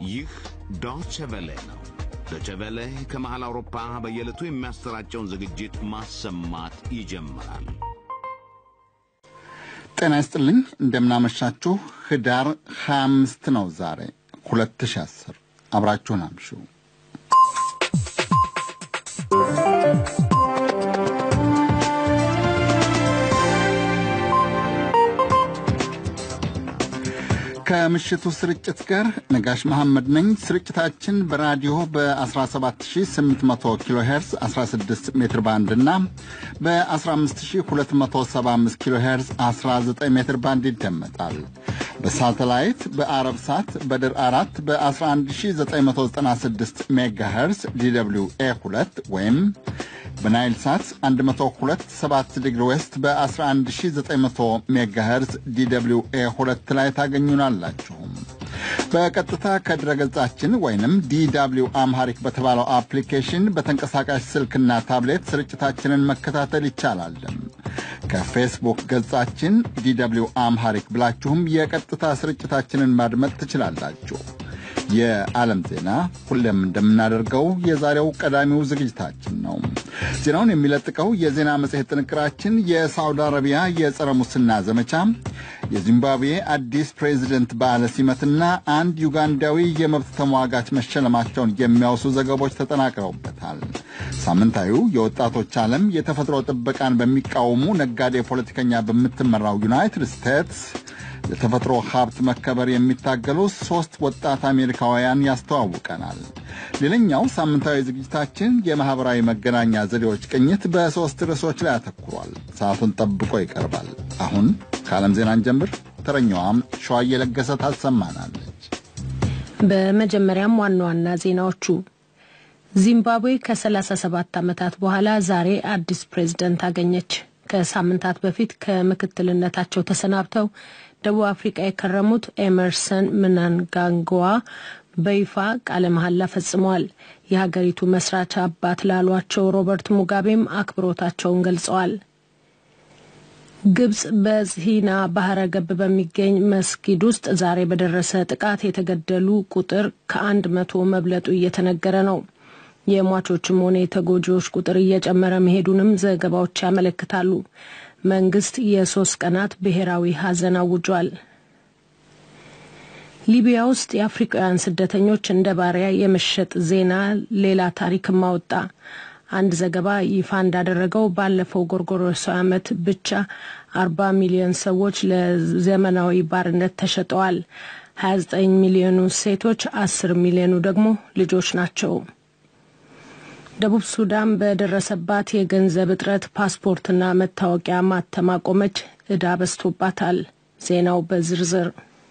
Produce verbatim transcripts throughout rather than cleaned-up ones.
ይህ ዶይቼ ቬለ ነው። ዶይቼ ቬለ ከመሃል አውሮፓ በየዕለቱ የሚያስተላልፈውን ዝግጅት ማሰማት ይጀምራል። ጤና ይስጥልኝ እንደምናመሻችሁ። ህዳር ሃያ አምስት ነው ዛሬ ሁለት ሺህ አስር። አብራችሁን አምሹ። ከምሽቱ ስርጭት ጋር ነጋሽ መሐመድ ነኝ። ስርጭታችን በራዲዮ በ17800 ኪሎ ሄርዝ አስራ ስድስት ሜትር ባንድ እና በ15275 ኪሎ ሄርዝ አስራ ዘጠኝ ሜትር ባንድ ይደመጣል። በሳተላይት በአረብ ሳት በድር አራት በ11996 ሜጋ ሄርዝ ዲ ደብሊው ኤ ሁለት ወይም በናይል ሳት one oh two point seven ዲግሪ ዌስት በ11900 ሜጋ ሄርዝ ዲ ደብሊው ኤ ሁለት ላይ ታገኙናላችሁ። በቀጥታ ከድረገጻችን ወይንም ዲ ደብሊው አምሃሪክ በተባለው አፕሊኬሽን በተንቀሳቃሽ ስልክና ታብሌት ስርጭታችንን መከታተል ይቻላል። ከፌስቡክ ገጻችን ዲ ደብሊው አምሃሪክ ብላችሁም የቀጥታ ስርጭታችንን ማድመጥ ትችላላችሁ። የዓለም ዜና ሁሌም እንደምናደርገው የዛሬው ቀዳሚው ዝግጅታችን ነው። ዜናውን የሚለጥቀው የዜና መጽሔት ጥንቅራችን የሳውዲ አረቢያ የጸረ ሙስና ዘመቻ፣ የዚምባብዌ አዲስ ፕሬዝዳንት በዓለ ሲመትና አንድ ዩጋንዳዊ የመብት ተሟጋች መሸለማቸውን የሚያወሱ ዘገቦች ተጠናቅረውበታል። ሳምንታዊው የወጣቶች ዓለም የተፈጥሮ ጥበቃን በሚቃወሙ ነጋዴ ፖለቲከኛ በምትመራው ዩናይትድ ስቴትስ ለተፈጥሮ ሀብት መከበር የሚታገሉ ሶስት ወጣት አሜሪካውያን ያስተዋውቀናል። ሌላኛው ሳምንታዊ ዝግጅታችን የማህበራዊ መገናኛ ዘዴዎች ቅኝት በሶስት ርዕሶች ላይ አተኩሯል። ሰዓቱን ጠብቆ ይቀርባል። አሁን ከዓለም ዜናን ጀምር። ተረኛዋም ሸዋዬ ለገሰ ታሰማናለች። በመጀመሪያም ዋና ዋና ዜናዎቹ ዚምባብዌ ከ37 ዓመታት በኋላ ዛሬ አዲስ ፕሬዝዳንት አገኘች። ከሳምንታት በፊት ከምክትልነታቸው ተሰናብተው ደቡብ አፍሪካ የከረሙት ኤመርሰን ምናንጋንጓ በይፋ ቃለ መሐላ ፈጽመዋል። የሀገሪቱ መስራች አባት ላሏቸው ሮበርት ሙጋቤም አክብሮታቸውን ገልጸዋል። ግብጽ በሲና ባህረ ገብ በሚገኝ መስጊድ ውስጥ ዛሬ በደረሰ ጥቃት የተገደሉ ቁጥር ከአንድ መቶ መብለጡ እየተነገረ ነው። የሟቾችም ሆነ የተጎጂዎች ቁጥር እየጨመረ መሄዱንም ዘገባዎች ያመለክታሉ። መንግስት የሶስት ቀናት ብሔራዊ ሐዘን አውጇል። ሊቢያ ውስጥ የአፍሪካውያን ስደተኞች እንደ ባሪያ የመሸጥ ዜና ሌላ ታሪክ ማውጣ። አንድ ዘገባ ይፋ እንዳደረገው ባለፈው ጎርጎሮሳዊ ዓመት ብቻ አርባ ሚሊዮን ሰዎች ለዘመናዊ ባርነት ተሸጠዋል። ሀያ ዘጠኝ ሚሊዮኑ ሴቶች፣ አስር ሚሊዮኑ ደግሞ ልጆች ናቸው። ደቡብ ሱዳን በደረሰባት የገንዘብ እጥረት ፓስፖርትና መታወቂያ ማተም አቆመች። ዕዳ በዝቶባታል። ዜናው በዝርዝር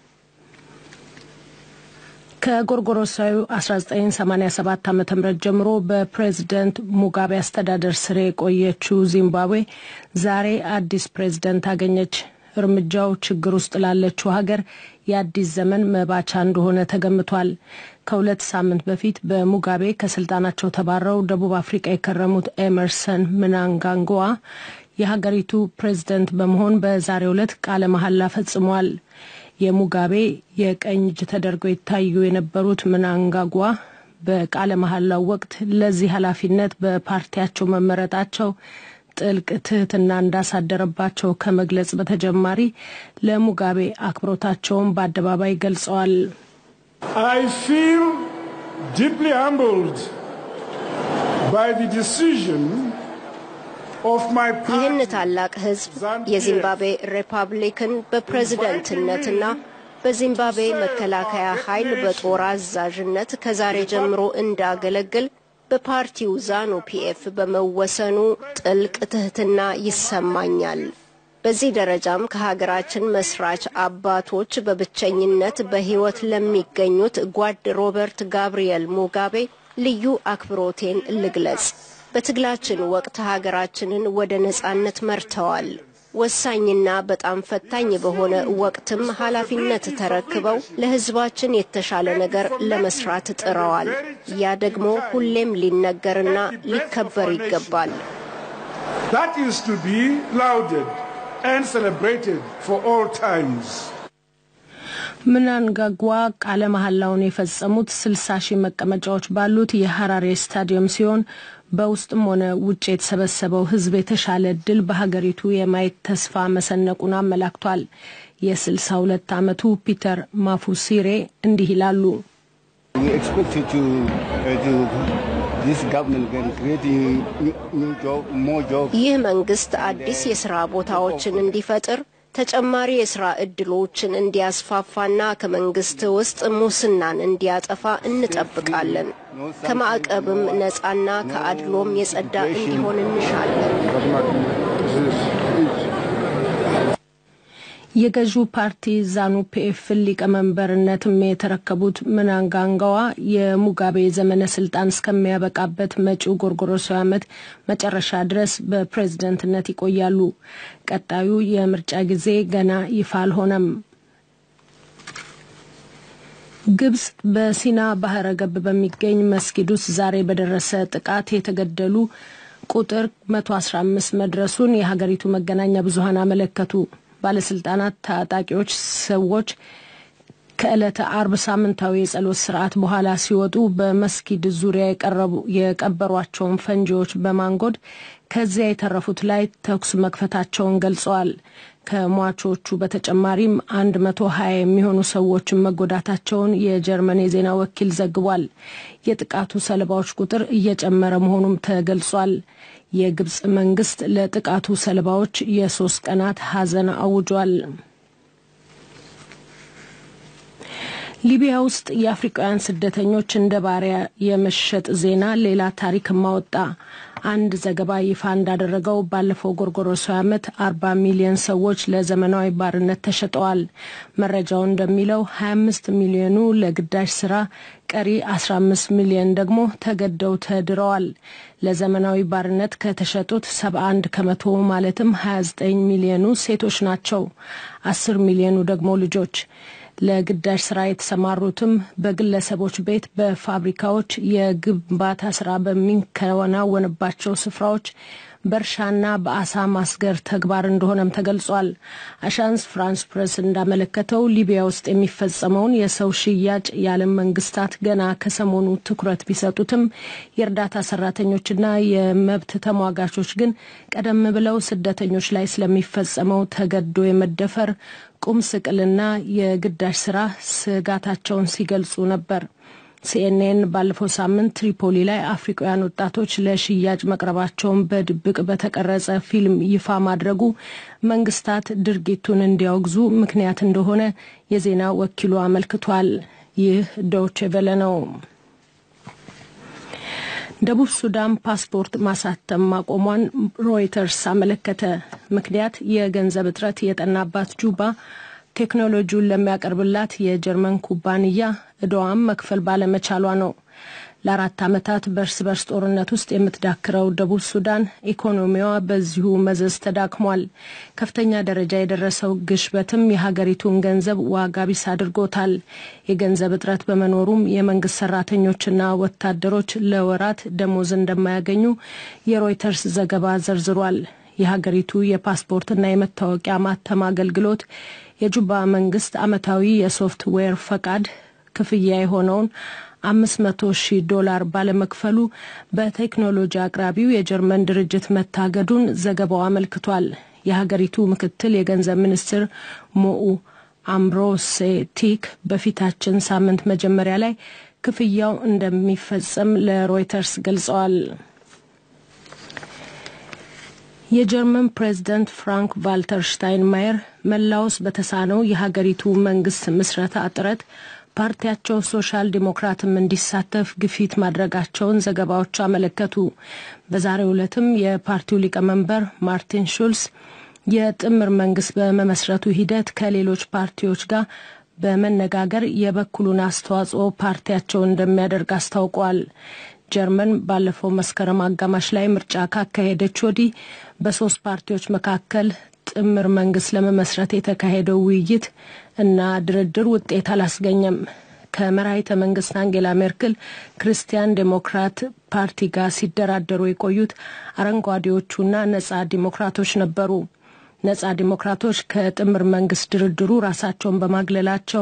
ከጎርጎሮሳዊ አስራ ዘጠኝ ሰማንያ ሰባት ዓመተ ምህረት ጀምሮ በፕሬዝዳንት ሙጋቤ አስተዳደር ስር የቆየችው ዚምባብዌ ዛሬ አዲስ ፕሬዝዳንት አገኘች። እርምጃው ችግር ውስጥ ላለችው ሀገር የአዲስ ዘመን መባቻ እንደሆነ ተገምቷል። ከሁለት ሳምንት በፊት በሙጋቤ ከስልጣናቸው ተባረው ደቡብ አፍሪካ የከረሙት ኤመርሰን ምናንጋንጓ የሀገሪቱ ፕሬዝዳንት በመሆን በዛሬው ዕለት ቃለ መሐላ ፈጽመዋል። የሙጋቤ የቀኝ እጅ ተደርገው ይታዩ የነበሩት ምናንጋንጓ በቃለ መሐላው ወቅት ለዚህ ኃላፊነት በፓርቲያቸው መመረጣቸው ጥልቅ ትህትና እንዳሳደረባቸው ከመግለጽ በተጨማሪ ለሙጋቤ አክብሮታቸውን በአደባባይ ገልጸዋል። I feel deeply humbled by the decision of my ይህን ታላቅ ህዝብ የዚምባብዌ ሪፐብሊክን በፕሬዝዳንትነትና በዚምባብዌ መከላከያ ኃይል በጦር አዛዥነት ከዛሬ ጀምሮ እንዳገለግል በፓርቲው ዛኑ ፒኤፍ በመወሰኑ ጥልቅ ትህትና ይሰማኛል። በዚህ ደረጃም ከሀገራችን መስራች አባቶች በብቸኝነት በህይወት ለሚገኙት ጓድ ሮበርት ጋብሪኤል ሙጋቤ ልዩ አክብሮቴን ልግለጽ። በትግላችን ወቅት ሀገራችንን ወደ ነጻነት መርተዋል። ወሳኝና በጣም ፈታኝ በሆነ ወቅትም ኃላፊነት ተረክበው ለህዝባችን የተሻለ ነገር ለመስራት ጥረዋል። ያ ደግሞ ሁሌም ሊነገርና ሊከበር ይገባል። That is to be lauded and celebrated for all times. ምናንጋጓ ቃለ መሐላውን የፈጸሙት ስልሳ ሺህ መቀመጫዎች ባሉት የሐራሬ ስታዲየም ሲሆን በውስጥም ሆነ ውጭ የተሰበሰበው ህዝብ የተሻለ ድል በሀገሪቱ የማየት ተስፋ መሰነቁን አመላክቷል። የስልሳ ሁለት ዓመቱ ፒተር ማፉሲሬ እንዲህ ይላሉ። ይህ መንግስት አዲስ የሥራ ቦታዎችን እንዲፈጥር ተጨማሪ የሥራ ዕድሎችን እንዲያስፋፋና ከመንግስት ውስጥ ሙስናን እንዲያጠፋ እንጠብቃለን። ከማዕቀብም ነፃና ከአድሎም የጸዳ እንዲሆን እንሻለን። የገዢው ፓርቲ ዛኑ ፒኤፍ ሊቀመንበርነትም የተረከቡት ምናንጋንጋዋ የሙጋቤ ዘመነ ስልጣን እስከሚያበቃበት መጪው ጎርጎሮሳዊ ዓመት መጨረሻ ድረስ በፕሬዝዳንትነት ይቆያሉ። ቀጣዩ የምርጫ ጊዜ ገና ይፋ አልሆነም። ግብጽ በሲና ባህረ ገብ በሚገኝ መስጊድ ውስጥ ዛሬ በደረሰ ጥቃት የተገደሉ ቁጥር መቶ አስራ አምስት መድረሱን የሀገሪቱ መገናኛ ብዙሃን አመለከቱ። ባለስልጣናት ታጣቂዎች ሰዎች ከዕለተ አርብ ሳምንታዊ የጸሎት ስርዓት በኋላ ሲወጡ በመስጊድ ዙሪያ የቀረቡ የቀበሯቸውን ፈንጂዎች በማንጎድ ከዚያ የተረፉት ላይ ተኩስ መክፈታቸውን ገልጸዋል። ከሟቾቹ በተጨማሪም መቶ ሀያ የሚሆኑ ሰዎችን መጎዳታቸውን የጀርመን የዜና ወኪል ዘግቧል። የጥቃቱ ሰለባዎች ቁጥር እየጨመረ መሆኑም ተገልጿል። የግብጽ መንግስት ለጥቃቱ ሰለባዎች የሶስት ቀናት ሐዘን አውጇል። ሊቢያ ውስጥ የአፍሪካውያን ስደተኞች እንደ ባሪያ የመሸጥ ዜና ሌላ ታሪክ ማወጣ። አንድ ዘገባ ይፋ እንዳደረገው ባለፈው ጎርጎሮሳዊ ዓመት አርባ ሚሊዮን ሰዎች ለዘመናዊ ባርነት ተሸጠዋል። መረጃው እንደሚለው ሀያ አምስት ሚሊዮኑ ለግዳጅ ስራ፣ ቀሪ አስራ አምስት ሚሊዮን ደግሞ ተገደው ተድረዋል። ለዘመናዊ ባርነት ከተሸጡት ሰባ አንድ ከመቶ ማለትም ሀያ ዘጠኝ ሚሊዮኑ ሴቶች ናቸው። አስር ሚሊዮኑ ደግሞ ልጆች። ለግዳጅ ስራ የተሰማሩትም በግለሰቦች ቤት፣ በፋብሪካዎች፣ የግንባታ ስራ በሚከናወንባቸው ስፍራዎች፣ በእርሻና በአሳ ማስገር ተግባር እንደሆነም ተገልጿል። አሻንስ ፍራንስ ፕሬስ እንዳመለከተው ሊቢያ ውስጥ የሚፈጸመውን የሰው ሽያጭ የዓለም መንግስታት ገና ከሰሞኑ ትኩረት ቢሰጡትም የእርዳታ ሰራተኞችና የመብት ተሟጋቾች ግን ቀደም ብለው ስደተኞች ላይ ስለሚፈጸመው ተገዶ የመደፈር ቁም ስቅልና የግዳጅ ስራ ስጋታቸውን ሲገልጹ ነበር። ሲኤንኤን ባለፈው ሳምንት ትሪፖሊ ላይ አፍሪካውያን ወጣቶች ለሽያጭ መቅረባቸውን በድብቅ በተቀረጸ ፊልም ይፋ ማድረጉ መንግስታት ድርጊቱን እንዲያወግዙ ምክንያት እንደሆነ የዜና ወኪሉ አመልክቷል። ይህ ዶይቼ ቬለ ነው። ደቡብ ሱዳን ፓስፖርት ማሳተም ማቆሟን ሮይተርስ አመለከተ። ምክንያት የገንዘብ እጥረት የጠናባት ጁባ ቴክኖሎጂውን ለሚያቀርብላት የጀርመን ኩባንያ እዳዋን መክፈል ባለመቻሏ ነው። ለአራት ዓመታት በርስ በርስ ጦርነት ውስጥ የምትዳክረው ደቡብ ሱዳን ኢኮኖሚዋ በዚሁ መዘዝ ተዳክሟል። ከፍተኛ ደረጃ የደረሰው ግሽበትም የሀገሪቱን ገንዘብ ዋጋ ቢስ አድርጎታል። የገንዘብ እጥረት በመኖሩም የመንግስት ሰራተኞችና ወታደሮች ለወራት ደሞዝ እንደማያገኙ የሮይተርስ ዘገባ ዘርዝሯል። የሀገሪቱ የፓስፖርትና የመታወቂያ ማተም አገልግሎት የጁባ መንግስት አመታዊ የሶፍትዌር ፈቃድ ክፍያ የሆነውን አምስት መቶ ሺህ ዶላር ባለመክፈሉ በቴክኖሎጂ አቅራቢው የጀርመን ድርጅት መታገዱን ዘገባው አመልክቷል። የሀገሪቱ ምክትል የገንዘብ ሚኒስትር ሞኡ አምብሮሴቲክ በፊታችን ሳምንት መጀመሪያ ላይ ክፍያው እንደሚፈጸም ለሮይተርስ ገልጸዋል። የጀርመን ፕሬዝዳንት ፍራንክ ቫልተር ሽታይንማየር መላውስ በተሳነው የሀገሪቱ መንግስት ምስረታ ጥረት ፓርቲያቸው ሶሻል ዲሞክራትም እንዲሳተፍ ግፊት ማድረጋቸውን ዘገባዎች አመለከቱ። በዛሬው ዕለትም የፓርቲው ሊቀመንበር ማርቲን ሹልስ የጥምር መንግስት በመመስረቱ ሂደት ከሌሎች ፓርቲዎች ጋር በመነጋገር የበኩሉን አስተዋጽኦ ፓርቲያቸው እንደሚያደርግ አስታውቋል። ጀርመን ባለፈው መስከረም አጋማሽ ላይ ምርጫ ካካሄደች ወዲህ በሶስት ፓርቲዎች መካከል ጥምር መንግስት ለመመስረት የተካሄደው ውይይት እና ድርድር ውጤት አላስገኘም። ከመራሒተ መንግስት አንጌላ ሜርክል ክርስቲያን ዴሞክራት ፓርቲ ጋር ሲደራደሩ የቆዩት አረንጓዴዎቹና ነጻ ዲሞክራቶች ነበሩ። ነጻ ዲሞክራቶች ከጥምር መንግስት ድርድሩ ራሳቸውን በማግለላቸው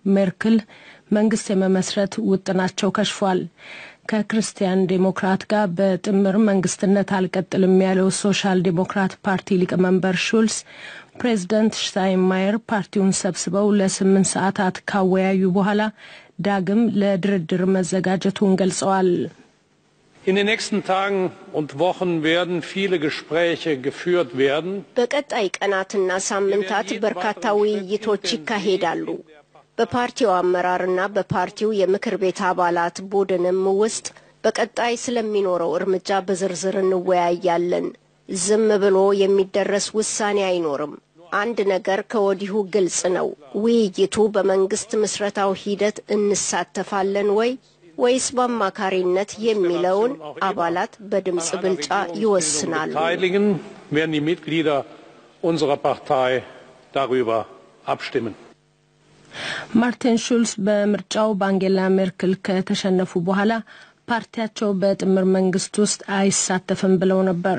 ሜርክል መንግስት የመመስረት ውጥናቸው ከሽፏል። ከክርስቲያን ዴሞክራት ጋር በጥምር መንግስትነት አልቀጥልም ያለው ሶሻል ዴሞክራት ፓርቲ ሊቀመንበር ሹልስ ፕሬዝዳንት ሽታይንማየር ፓርቲውን ሰብስበው ለስምንት ሰዓታት ካወያዩ በኋላ ዳግም ለድርድር መዘጋጀቱን ገልጸዋል። In den nächsten Tagen und Wochen werden viele Gespräche geführt werden. በቀጣይ ቀናትና ሳምንታት በርካታ ውይይቶች ይካሄዳሉ። በፓርቲው አመራርና በፓርቲው የምክር ቤት አባላት ቡድንም ውስጥ በቀጣይ ስለሚኖረው እርምጃ በዝርዝር እንወያያለን። ዝም ብሎ የሚደረስ ውሳኔ አይኖርም። አንድ ነገር ከወዲሁ ግልጽ ነው። ውይይቱ በመንግስት ምስረታው ሂደት እንሳተፋለን ወይ ወይስ በአማካሪነት የሚለውን አባላት በድምጽ ብልጫ ይወስናሉ። werden die Mitglieder unserer Partei darüber abstimmen. ማርቲን ሹልስ በምርጫው ባንጌላ ሜርክል ከተሸነፉ በኋላ ፓርቲያቸው በጥምር መንግስት ውስጥ አይሳተፍም ብለው ነበር።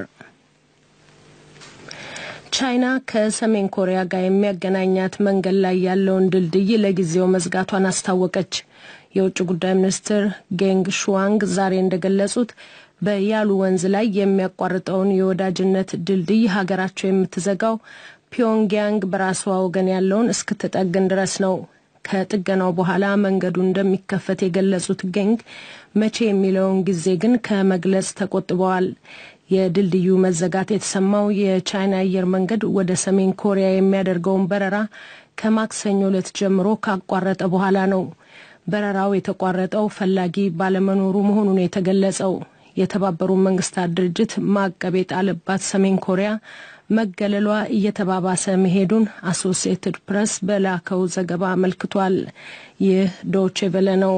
ቻይና ከሰሜን ኮሪያ ጋር የሚያገናኛት መንገድ ላይ ያለውን ድልድይ ለጊዜው መዝጋቷን አስታወቀች። የውጭ ጉዳይ ሚኒስትር ጌንግ ሹዋንግ ዛሬ እንደገለጹት በያሉ ወንዝ ላይ የሚያቋርጠውን የወዳጅነት ድልድይ ሀገራቸው የምትዘጋው ፒዮንግያንግ በራሷ ወገን ያለውን እስክትጠግን ድረስ ነው። ከጥገናው በኋላ መንገዱ እንደሚከፈት የገለጹት ጌንግ መቼ የሚለውን ጊዜ ግን ከመግለጽ ተቆጥበዋል። የድልድዩ መዘጋት የተሰማው የቻይና አየር መንገድ ወደ ሰሜን ኮሪያ የሚያደርገውን በረራ ከማክሰኞ ዕለት ጀምሮ ካቋረጠ በኋላ ነው። በረራው የተቋረጠው ፈላጊ ባለመኖሩ መሆኑን የተገለጸው የተባበሩት መንግስታት ድርጅት ማዕቀብ የጣለባት ሰሜን ኮሪያ መገለሏ እየተባባሰ መሄዱን አሶሲኤትድ ፕሬስ በላከው ዘገባ አመልክቷል። ይህ ዶቼ ቬለ ነው።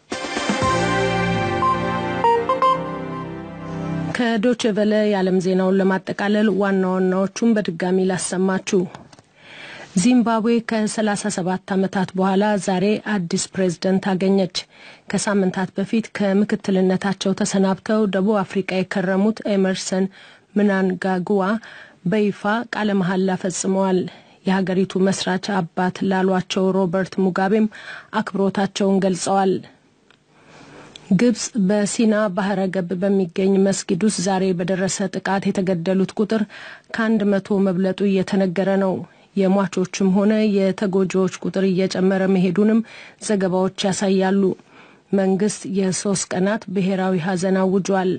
ከዶቼ ቬለ የዓለም ዜናውን ለማጠቃለል ዋና ዋናዎቹን በድጋሚ ላሰማችሁ። ዚምባብዌ ከ37 ዓመታት በኋላ ዛሬ አዲስ ፕሬዝዳንት አገኘች። ከሳምንታት በፊት ከምክትልነታቸው ተሰናብተው ደቡብ አፍሪካ የከረሙት ኤመርሰን ምናንጋግዋ በይፋ ቃለ መሐላ ፈጽመዋል። የሀገሪቱ መስራች አባት ላሏቸው ሮበርት ሙጋቤም አክብሮታቸውን ገልጸዋል። ግብጽ በሲና ባህረ ገብ በሚገኝ መስጊድ ውስጥ ዛሬ በደረሰ ጥቃት የተገደሉት ቁጥር ከአንድ መቶ መብለጡ እየተነገረ ነው። የሟቾችም ሆነ የተጎጂዎች ቁጥር እየጨመረ መሄዱንም ዘገባዎች ያሳያሉ። መንግስት የሶስት ቀናት ብሔራዊ ሀዘን አውጇል።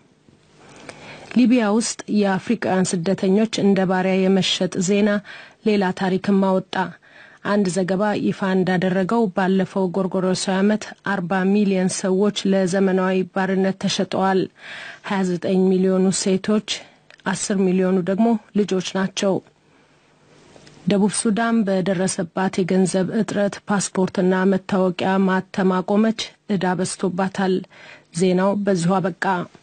ሊቢያ ውስጥ የአፍሪካውያን ስደተኞች እንደ ባሪያ የመሸጥ ዜና ሌላ ታሪክም አወጣ። አንድ ዘገባ ይፋ እንዳደረገው ባለፈው ጎርጎሮሳዊ ዓመት አርባ ሚሊዮን ሰዎች ለዘመናዊ ባርነት ተሸጠዋል። ሀያ ዘጠኝ ሚሊዮኑ ሴቶች፣ አስር ሚሊዮኑ ደግሞ ልጆች ናቸው። ደቡብ ሱዳን በደረሰባት የገንዘብ እጥረት ፓስፖርትና መታወቂያ ማተም አቆመች። ዕዳ በዝቶባታል። ዜናው በዚሁ አበቃ።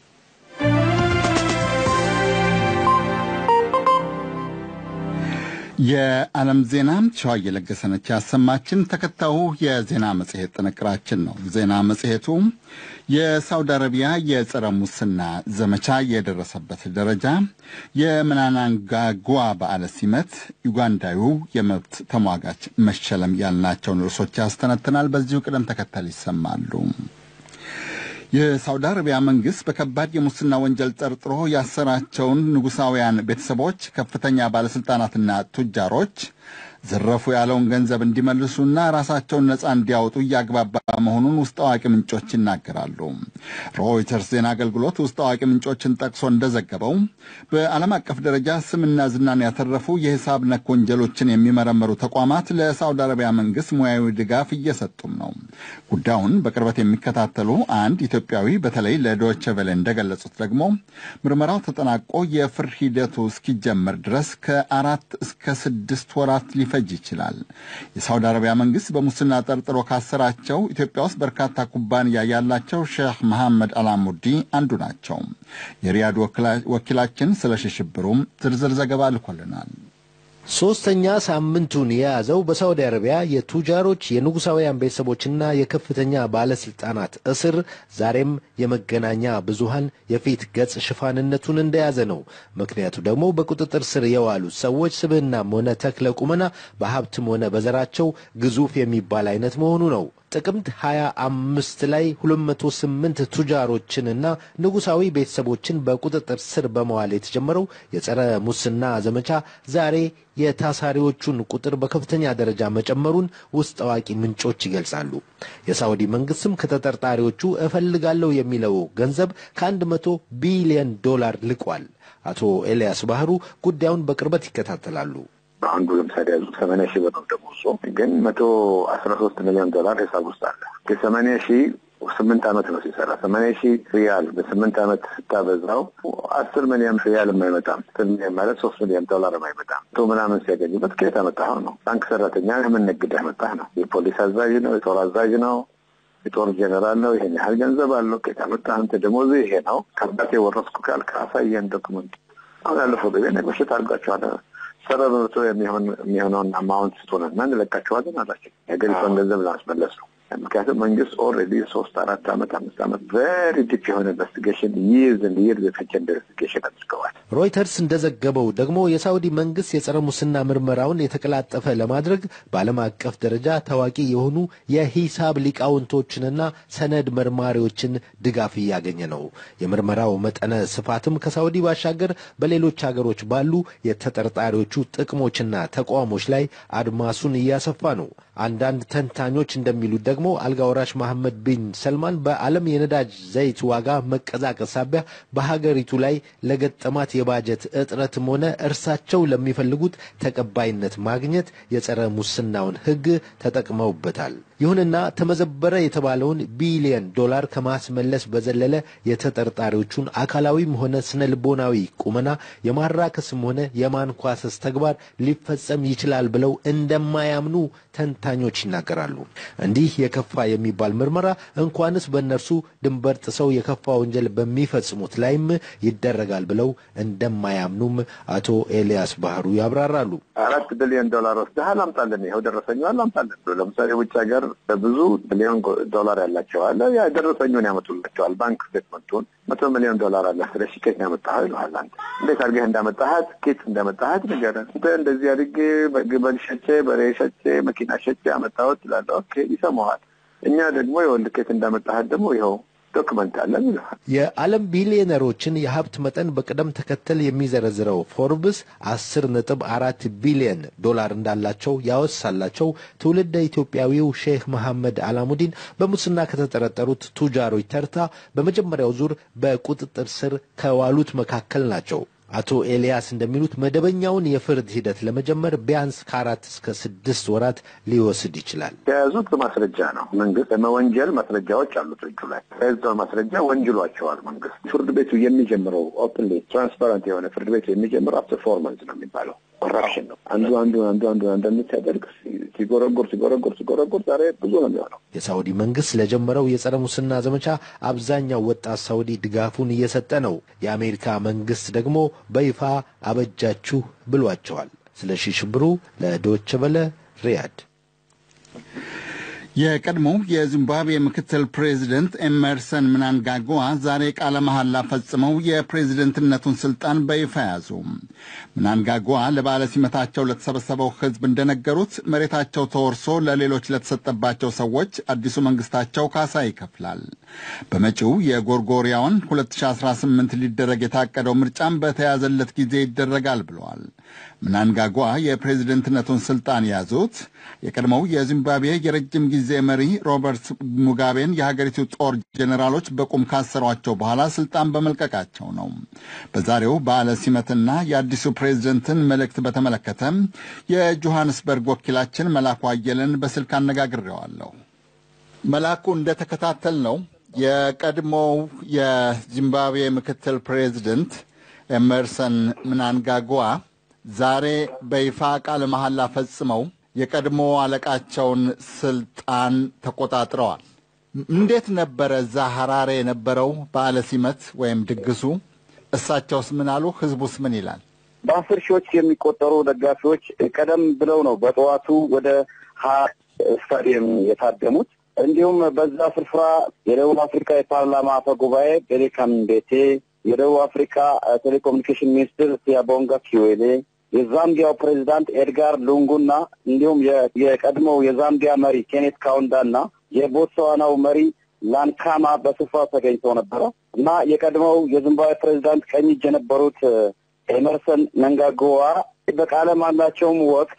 የዓለም ዜና ሸዋ እየለገሰነች ያሰማችን። ተከታዩ የዜና መጽሔት ጥንቅራችን ነው። ዜና መጽሔቱ የሳውዲ አረቢያ የጸረ ሙስና ዘመቻ የደረሰበት ደረጃ፣ የምናንጋግዋ በዓለ ሲመት፣ ዩጋንዳዊው የመብት ተሟጋች መሸለም ያልናቸውን ርዕሶች ያስተነትናል። በዚሁ ቅደም ተከተል ይሰማሉ። የሳውዲ አረቢያ መንግስት በከባድ የሙስና ወንጀል ጠርጥሮ ያሰራቸውን ንጉሳውያን ቤተሰቦች ከፍተኛ ባለስልጣናትና ቱጃሮች ዘረፉ ያለውን ገንዘብ እንዲመልሱና ራሳቸውን ነፃ እንዲያወጡ እያግባባ መሆኑን ውስጥ አዋቂ ምንጮች ይናገራሉ። ሮይተርስ ዜና አገልግሎት ውስጥ አዋቂ ምንጮችን ጠቅሶ እንደዘገበው በዓለም አቀፍ ደረጃ ስምና ዝናን ያተረፉ የሂሳብ ነክ ወንጀሎችን የሚመረምሩ ተቋማት ለሳውዲ አረቢያ መንግስት ሙያዊ ድጋፍ እየሰጡም ነው። ጉዳዩን በቅርበት የሚከታተሉ አንድ ኢትዮጵያዊ በተለይ ለዶይቼ ቬለ እንደገለጹት ደግሞ ምርመራው ተጠናቆ የፍርድ ሂደቱ እስኪጀመር ድረስ ከአራት እስከ ስድስት ወራት ሊፈጅ ይችላል። የሳውዲ አረቢያ መንግስት በሙስና ጠርጥሮ ካሰራቸው ኢትዮጵያ ውስጥ በርካታ ኩባንያ ያላቸው ሼህ መሐመድ አላሙዲ አንዱ ናቸው። የሪያድ ወኪላችን ስለሽሽብሩም ዝርዝር ዘገባ ልኮልናል። ሶስተኛ ሳምንቱን የያዘው በሳውዲ አረቢያ የቱጃሮች የንጉሳውያን ቤተሰቦችና የከፍተኛ ባለስልጣናት እስር ዛሬም የመገናኛ ብዙሃን የፊት ገጽ ሽፋንነቱን እንደያዘ ነው። ምክንያቱ ደግሞ በቁጥጥር ስር የዋሉ ሰዎች ስብዕናም ሆነ ተክለ ቁመና በሀብትም ሆነ በዘራቸው ግዙፍ የሚባል አይነት መሆኑ ነው። ጥቅምት ሃያ አምስት ላይ ሁለት መቶ ስምንት ቱጃሮችንና ንጉሳዊ ቤተሰቦችን በቁጥጥር ስር በመዋል የተጀመረው የጸረ ሙስና ዘመቻ ዛሬ የታሳሪዎቹን ቁጥር በከፍተኛ ደረጃ መጨመሩን ውስጥ አዋቂ ምንጮች ይገልጻሉ። የሳውዲ መንግስትም ከተጠርጣሪዎቹ እፈልጋለሁ የሚለው ገንዘብ ከአንድ መቶ ቢሊዮን ዶላር ልቋል። አቶ ኤልያስ ባህሩ ጉዳዩን በቅርበት ይከታተላሉ። አንዱ ለምሳሌ ያዙ ሰማንያ ሺህ ብር ነው ደሞዙ፣ ግን መቶ አስራ ሶስት ሚሊዮን ዶላር ሂሳብ ውስጥ አለ። ከሰማንያ ሺህ ስምንት ዓመት ነው ሲሰራ ሰማንያ ሺህ ሪያል በስምንት ዓመት ስታበዛው አስር ሚሊዮን ሪያል የማይመጣም ማለት ሶስት ሚሊዮን ዶላር የማይመጣም ቶ ምናምን ሲያገኝበት ከየት አመጣኸው ነው? ባንክ ሰራተኛ ምን ነግደህ መጣህ ነው? የፖሊስ አዛዥ ነው፣ የጦር አዛዥ ነው፣ የጦር ጀነራል ነው። ይሄን ያህል ገንዘብ አለው ከየት አመጣህ አንተ? ደሞዝ ይሄ ነው ከአባቴ ወረስኩ ካልክ አሳየን ዶክመንት። አሁን ያለፈው ጊዜ ነግበሽት አድርጋችኋል ሰረበቶ የሚሆን የሚሆነውን አማውንት ስትሆነና እንለቃቸዋለን አላቸው። የገንዘብ ገንዘብ ለማስመለስ ነው። ምክንያቱም መንግስት ኦልሬዲ ሶስት አራት ዓመት አምስት ዓመት ቬሪ ዲፕ የሆነ ኢንቨስቲጌሽን ይዝ እንደ ይር የፈጀ ኢንቨስቲጌሽን አድርገዋል። ሮይተርስ እንደዘገበው ደግሞ የሳውዲ መንግስት የጸረ ሙስና ምርመራውን የተቀላጠፈ ለማድረግ በዓለም አቀፍ ደረጃ ታዋቂ የሆኑ የሂሳብ ሊቃውንቶችንና ሰነድ መርማሪዎችን ድጋፍ እያገኘ ነው። የምርመራው መጠነ ስፋትም ከሳውዲ ባሻገር በሌሎች ሀገሮች ባሉ የተጠርጣሪዎቹ ጥቅሞችና ተቋሞች ላይ አድማሱን እያሰፋ ነው። አንዳንድ ተንታኞች እንደሚሉት ደግሞ አልጋወራሽ መሐመድ ቢን ሰልማን በዓለም የነዳጅ ዘይት ዋጋ መቀዛቀዝ ሳቢያ በሀገሪቱ ላይ ለገጠማት የባጀት እጥረትም ሆነ እርሳቸው ለሚፈልጉት ተቀባይነት ማግኘት የጸረ ሙስናውን ሕግ ተጠቅመውበታል። ይሁንና ተመዘበረ የተባለውን ቢሊዮን ዶላር ከማስመለስ በዘለለ የተጠርጣሪዎቹን አካላዊም ሆነ ስነልቦናዊ ቁመና የማራከስም ሆነ የማንኳሰስ ተግባር ሊፈጸም ይችላል ብለው እንደማያምኑ ተንታኞች ይናገራሉ። እንዲህ የከፋ የሚባል ምርመራ እንኳንስ በእነርሱ ድንበር ጥሰው የከፋ ወንጀል በሚፈጽሙት ላይም ይደረጋል ብለው እንደማያምኑም አቶ ኤልያስ ባህሩ ያብራራሉ። አራት ቢሊዮን ዶላር ወስደሃል አምጣልን፣ ይኸው ደረሰኛል አምጣልን። ለምሳሌ ውጭ ሀገር በብዙ ቢሊዮን ዶላር ያላቸው አለ፣ ያ ደረሰኙን ያመጡላቸዋል። ባንክ ስቴትመንቱን መቶ ሚሊዮን ዶላር አለ ስለዚህ ከየት ያመጣኸው ይልሃል። አንተ እንዴት አድርገህ እንዳመጣሃት ከየት እንዳመጣሃት ንገረን። እንደ እንደዚህ አድርጌ በግበል ሸጬ በሬ ሸጬ መኪና ሸጬ አመጣሁት ትላለህ። ኦኬ ይሰማሃል። እኛ ደግሞ የወልድ ከየት እንዳመጣሃት ደግሞ ይኸው ዶክመንት አለ ይልሃል። የዓለም ቢሊዮነሮችን የሀብት መጠን በቅደም ተከተል የሚዘረዝረው ፎርብስ አስር ነጥብ አራት ቢሊዮን ዶላር እንዳላቸው ያወሳላቸው ትውልደ ኢትዮጵያዊው ሼህ መሐመድ አላሙዲን በሙስና ከተጠረጠሩት ቱጃሮች ተርታ በመጀመሪያው ዙር በቁጥጥር ስር ከዋሉት መካከል ናቸው። አቶ ኤልያስ እንደሚሉት መደበኛውን የፍርድ ሂደት ለመጀመር ቢያንስ ከአራት እስከ ስድስት ወራት ሊወስድ ይችላል። የያዙት ማስረጃ ነው። መንግስት ለመወንጀል ማስረጃዎች አሉት እጁ ላይ። ከዛው ማስረጃ ወንጅሏቸዋል። መንግስት ፍርድ ቤቱ የሚጀምረው ኦፕንሊ ትራንስፓረንት የሆነ ፍርድ ቤቱ የሚጀምረው አፍተር ፎር መንዝ ነው የሚባለው። ኮራፕሽን ነው። አንዱ አንዱ አንዱ አንዱ አንዱ ሲያደርግ ሲጎረጎር ሲጎረጎር ሲጎረጎር ዛሬ ብዙ ነው የሚሆነው። የሳውዲ መንግስት ለጀመረው የጸረ ሙስና ዘመቻ አብዛኛው ወጣት ሳውዲ ድጋፉን እየሰጠ ነው። የአሜሪካ መንግስት ደግሞ በይፋ አበጃችሁ ብሏቸዋል። ስለሺ ሽብሩ ለዶይቼ ቬለ ሪያድ። የቀድሞው የዚምባብዌ ምክትል ፕሬዚደንት ኤመርሰን ምናንጋጓ ዛሬ ቃለ መሐላ ፈጽመው የፕሬዚደንትነቱን ስልጣን በይፋ ያዙ። ምናንጋጓ ለባለ ሲመታቸው ለተሰበሰበው ህዝብ እንደነገሩት መሬታቸው ተወርሶ ለሌሎች ለተሰጠባቸው ሰዎች አዲሱ መንግስታቸው ካሳ ይከፍላል። በመጪው የጎርጎሪያውን ሁለት ሺህ አስራ ስምንት ሊደረግ የታቀደው ምርጫም በተያዘለት ጊዜ ይደረጋል ብለዋል። ምናንጋጓ የፕሬዚደንትነቱን ስልጣን ያዙት የቀድሞው የዚምባብዌ የረጅም ጊዜ መሪ ሮበርት ሙጋቤን የሀገሪቱ ጦር ጄኔራሎች በቁም ካሰሯቸው በኋላ ስልጣን በመልቀቃቸው ነው። በዛሬው በዓለ ሲመትና የአዲሱ ፕሬዝደንትን መልእክት በተመለከተ የጆሃንስበርግ ወኪላችን መላኩ አየለን በስልክ አነጋግሬዋለሁ። መላኩ እንደተከታተል ነው የቀድሞው የዚምባብዌ ምክትል ፕሬዝደንት ኤመርሰን ምናንጋጓ ዛሬ በይፋ ቃለ መሐላ ፈጽመው የቀድሞ አለቃቸውን ስልጣን ተቆጣጥረዋል። እንዴት ነበረ እዛ ሐራሬ የነበረው በዓለ ሲመት ወይም ድግሱ? እሳቸውስ ምን አሉ? ህዝቡስ ምን ይላል? በአስር ሺዎች የሚቆጠሩ ደጋፊዎች ቀደም ብለው ነው በጠዋቱ ወደ ሀ ስታዲየም የታደሙት። እንዲሁም በዛ ስፍራ የደቡብ አፍሪካ የፓርላማ አፈ ጉባኤ ቤሌካም ቤቴ፣ የደቡብ አፍሪካ ቴሌኮሙኒኬሽን ሚኒስትር ሲያቦንጋ ኪዌሌ፣ የዛምቢያው ፕሬዚዳንት ኤድጋር ሉንጉና እንዲሁም የቀድሞው የዛምቢያ መሪ ኬኔት ካውንዳና የቦትስዋናው መሪ ላንካማ በስፍራው ተገኝተው ነበር እና የቀድሞው የዚምባብዌ ፕሬዚዳንት ቀኝ እጅ የነበሩት ኤመርሰን መንጋጎዋ በቃለ መሃላቸውም ወቅት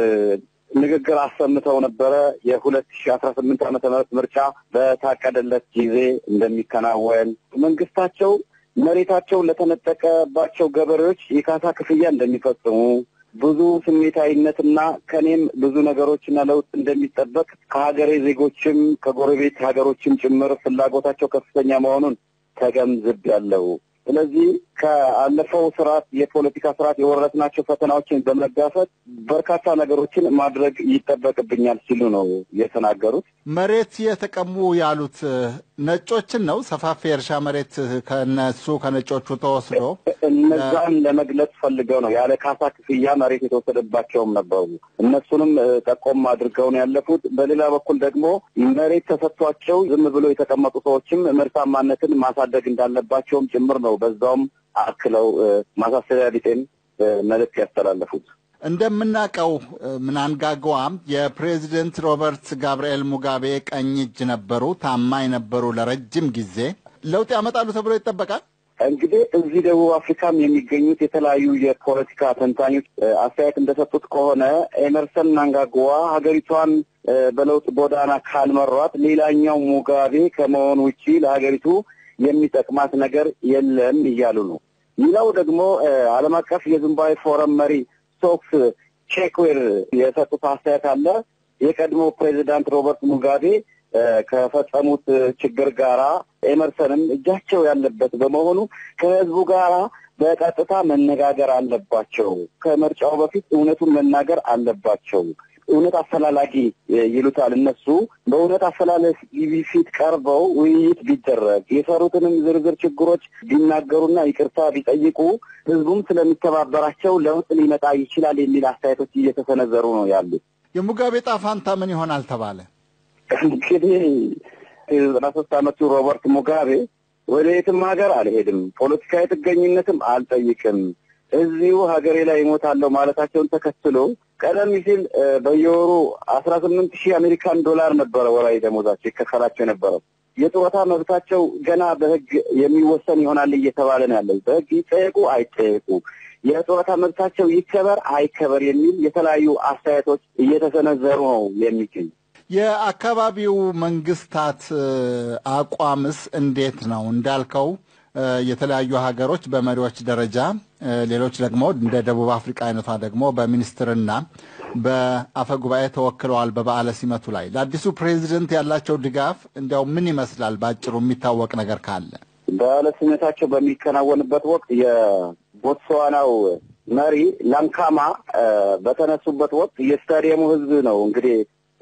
ንግግር አሰምተው ነበረ። የሁለት ሺህ አስራ ስምንት ዓመተ ምህረት ምርጫ በታቀደለት ጊዜ እንደሚከናወን፣ መንግስታቸው መሬታቸው ለተነጠቀባቸው ገበሬዎች የካሳ ክፍያ እንደሚፈጽሙ፣ ብዙ ስሜታዊነትና ከኔም ብዙ ነገሮችና ለውጥ እንደሚጠበቅ ከሀገሬ ዜጎችም ከጎረቤት ሀገሮችም ጭምር ፍላጎታቸው ከፍተኛ መሆኑን ተገንዝቤያለሁ። ስለዚህ ከአለፈው ስርዓት የፖለቲካ ስርዓት የወረስናቸው ፈተናዎችን በመጋፈጥ በርካታ ነገሮችን ማድረግ ይጠበቅብኛል ሲሉ ነው የተናገሩት። መሬት የተቀሙ ያሉት ነጮችን ነው። ሰፋፊ የእርሻ መሬት ከነሱ ከነጮቹ ተወስዶ እነዛን ለመግለጽ ፈልገው ነው። ያለ ካሳ ክፍያ መሬት የተወሰደባቸውም ነበሩ። እነሱንም ጠቆም አድርገው ነው ያለፉት። በሌላ በኩል ደግሞ መሬት ተሰጥቷቸው ዝም ብሎ የተቀመጡ ሰዎችም ምርታማነትን ማሳደግ እንዳለባቸውም ጭምር ነው በዛውም አክለው ማሳሰቢያ ቢጤም መልእክት ያስተላለፉት። እንደምናውቀው ምናንጋግዋ የፕሬዚደንት ሮበርት ጋብርኤል ሙጋቤ ቀኝ እጅ ነበሩ፣ ታማኝ ነበሩ ለረጅም ጊዜ። ለውጥ ያመጣሉ ተብሎ ይጠበቃል። እንግዲህ እዚህ ደቡብ አፍሪካም የሚገኙት የተለያዩ የፖለቲካ ተንታኞች አስተያየት እንደሰጡት ከሆነ ኤመርሰን ምናንጋግዋ ሀገሪቷን በለውጥ ጎዳና ካልመሯት ሌላኛው ሙጋቤ ከመሆን ውጪ ለሀገሪቱ የሚጠቅማት ነገር የለም እያሉ ነው። ሌላው ደግሞ ዓለም አቀፍ የዚምባብዌ ፎረም መሪ ሶክስ ቼክዌር የሰጡት አስተያየት አለ። የቀድሞ ፕሬዚዳንት ሮበርት ሙጋቤ ከፈጸሙት ችግር ጋራ ኤመርሰንም እጃቸው ያለበት በመሆኑ ከህዝቡ ጋራ በቀጥታ መነጋገር አለባቸው። ከምርጫው በፊት እውነቱን መናገር አለባቸው። እውነት አፈላላጊ ይሉታል እነሱ። በእውነት አፈላላጊ ፊት ቀርበው ውይይት ቢደረግ የሰሩትንም ዝርዝር ችግሮች ቢናገሩና ይቅርታ ቢጠይቁ ህዝቡም ስለሚተባበራቸው ለውጥ ሊመጣ ይችላል የሚል አስተያየቶች እየተሰነዘሩ ነው ያሉት። የሙጋቤ ጣፋንታ ምን ይሆናል ተባለ? እንግዲህ የዘጠና ሦስት ዓመቱ ሮበርት ሙጋቤ ወደ የትም ሀገር አልሄድም፣ ፖለቲካዊ ጥገኝነትም አልጠይቅም፣ እዚሁ ሀገሬ ላይ እሞታለሁ ማለታቸውን ተከትሎ ቀደም ሲል በየወሩ አስራ ስምንት ሺህ አሜሪካን ዶላር ነበረ ወራዊ ደሞዛቸው ይከፈላቸው የነበረው። የጡረታ መብታቸው ገና በህግ የሚወሰን ይሆናል እየተባለ ነው ያለው። በህግ ይጠየቁ አይጠየቁ፣ የጡረታ መብታቸው ይከበር አይከበር የሚል የተለያዩ አስተያየቶች እየተሰነዘሩ ነው የሚገኙ። የአካባቢው መንግስታት አቋምስ እንዴት ነው? እንዳልከው የተለያዩ ሀገሮች በመሪዎች ደረጃ፣ ሌሎች ደግሞ እንደ ደቡብ አፍሪካ አይነቷ ደግሞ በሚኒስትርና በአፈ ጉባኤ ተወክለዋል በበዓለ ሲመቱ ላይ። ለአዲሱ ፕሬዚደንት ያላቸው ድጋፍ እንዲያው ምን ይመስላል? ባጭሩ የሚታወቅ ነገር ካለ። በዓለ ሲመታቸው በሚከናወንበት ወቅት የቦትስዋናው መሪ ላንካማ በተነሱበት ወቅት የስታዲየሙ ህዝብ ነው እንግዲህ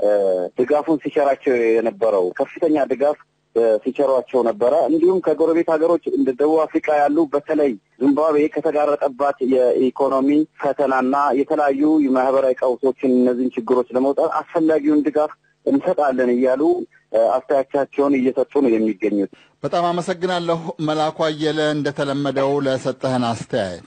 ድጋፉን ሲቸራቸው የነበረው። ከፍተኛ ድጋፍ ሲቸሯቸው ነበረ። እንዲሁም ከጎረቤት ሀገሮች እንደ ደቡብ አፍሪካ ያሉ በተለይ ዚምባብዌ ከተጋረጠባት የኢኮኖሚ ፈተናና የተለያዩ ማህበራዊ ቀውሶችን እነዚህን ችግሮች ለመውጣት አስፈላጊውን ድጋፍ እንሰጣለን እያሉ አስተያየታቸውን እየሰጡ ነው የሚገኙት። በጣም አመሰግናለሁ መላኩ አየለ እንደተለመደው ለሰጠህን አስተያየት።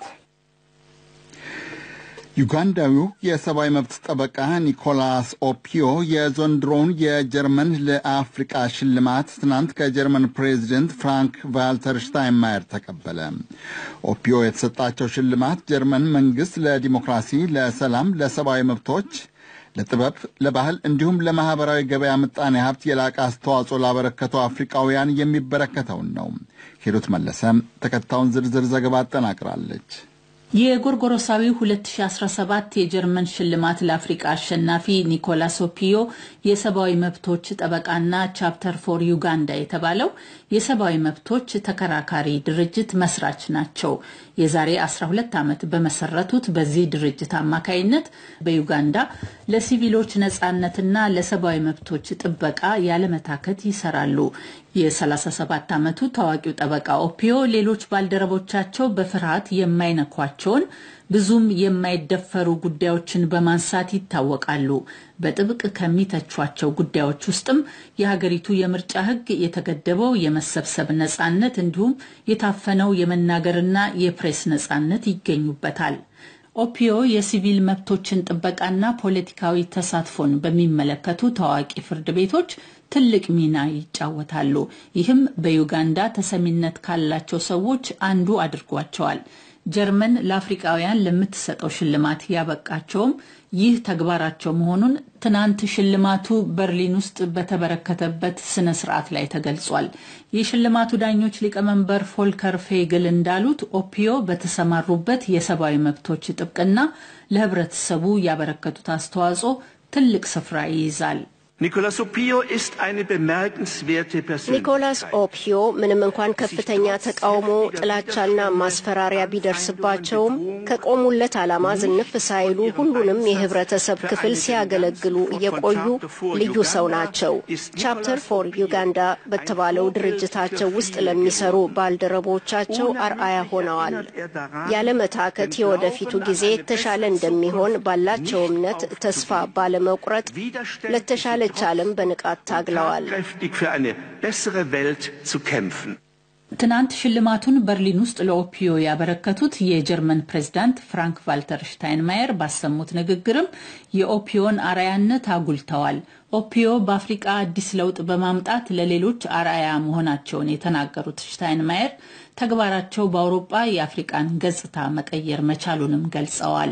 ዩጋንዳዊው የሰብአዊ መብት ጠበቃ ኒኮላስ ኦፒዮ የዘንድሮውን የጀርመን ለአፍሪቃ ሽልማት ትናንት ከጀርመን ፕሬዚደንት ፍራንክ ቫልተር ሽታይንማየር ተቀበለ። ኦፒዮ የተሰጣቸው ሽልማት ጀርመን መንግስት ለዲሞክራሲ፣ ለሰላም፣ ለሰብአዊ መብቶች፣ ለጥበብ፣ ለባህል እንዲሁም ለማህበራዊ ገበያ ምጣኔ ሀብት የላቀ አስተዋጽኦ ላበረከቱ አፍሪካውያን የሚበረከተውን ነው። ሂሩት መለሰ ተከታዩን ዝርዝር ዘገባ አጠናቅራለች። የጎርጎሮሳዊ ሁለት ሺህ አስራ ሰባት የጀርመን ሽልማት ለአፍሪካ አሸናፊ ኒኮላስ ኦፒዮ የሰብአዊ መብቶች ጠበቃና ቻፕተር ፎር ዩጋንዳ የተባለው የሰብአዊ መብቶች ተከራካሪ ድርጅት መስራች ናቸው። የዛሬ አስራ ሁለት ዓመት በመሰረቱት በዚህ ድርጅት አማካይነት በዩጋንዳ ለሲቪሎች ነጻነትና ለሰብአዊ መብቶች ጥበቃ ያለመታከት ይሰራሉ። የ37 ዓመቱ ታዋቂው ጠበቃ ኦፒዮ ሌሎች ባልደረቦቻቸው በፍርሃት የማይነኳቸው ያሏቸውን ብዙም የማይደፈሩ ጉዳዮችን በማንሳት ይታወቃሉ። በጥብቅ ከሚተቿቸው ጉዳዮች ውስጥም የሀገሪቱ የምርጫ ሕግ፣ የተገደበው የመሰብሰብ ነጻነት እንዲሁም የታፈነው የመናገርና የፕሬስ ነጻነት ይገኙበታል። ኦፒዮ የሲቪል መብቶችን ጥበቃና ፖለቲካዊ ተሳትፎን በሚመለከቱ ታዋቂ ፍርድ ቤቶች ትልቅ ሚና ይጫወታሉ። ይህም በዩጋንዳ ተሰሚነት ካላቸው ሰዎች አንዱ አድርጓቸዋል። ጀርመን ለአፍሪካውያን ለምትሰጠው ሽልማት ያበቃቸውም ይህ ተግባራቸው መሆኑን ትናንት ሽልማቱ በርሊን ውስጥ በተበረከተበት ስነ ስርዓት ላይ ተገልጿል። የሽልማቱ ዳኞች ሊቀመንበር ፎልከር ፌግል እንዳሉት ኦፒዮ በተሰማሩበት የሰብአዊ መብቶች ጥብቅና ለህብረተሰቡ ያበረከቱት አስተዋጽኦ ትልቅ ስፍራ ይይዛል። Nicolas Opio ist eine bemerkenswerte Persönlichkeit. ኒኮላስ ኦፒዮ ምንም እንኳን ከፍተኛ ተቃውሞ ጥላቻና ማስፈራሪያ ቢደርስባቸውም ከቆሙለት ዓላማ ዝንፍ ሳይሉ ሁሉንም የህብረተሰብ ክፍል ሲያገለግሉ የቆዩ ልዩ ሰው ናቸው። ቻፕተር ፎር ዩጋንዳ በተባለው ድርጅታቸው ውስጥ ለሚሰሩ ባልደረቦቻቸው አርአያ ሆነዋል። ያለመታከት የወደፊቱ ጊዜ የተሻለ እንደሚሆን ባላቸው እምነት ተስፋ ባለመቁረጥ ለተሻለ ቻለም በንቃት ታግለዋል። ትናንት ሽልማቱን በርሊን ውስጥ ለኦፒዮ ያበረከቱት የጀርመን ፕሬዝዳንት ፍራንክ ቫልተር ሽታይንማየር ባሰሙት ንግግርም የኦፒዮን አርአያነት አጉልተዋል። ኦፒዮ በአፍሪካ አዲስ ለውጥ በማምጣት ለሌሎች አርአያ መሆናቸውን የተናገሩት ሽታይንማየር ተግባራቸው በአውሮፓ የአፍሪካን ገጽታ መቀየር መቻሉንም ገልጸዋል።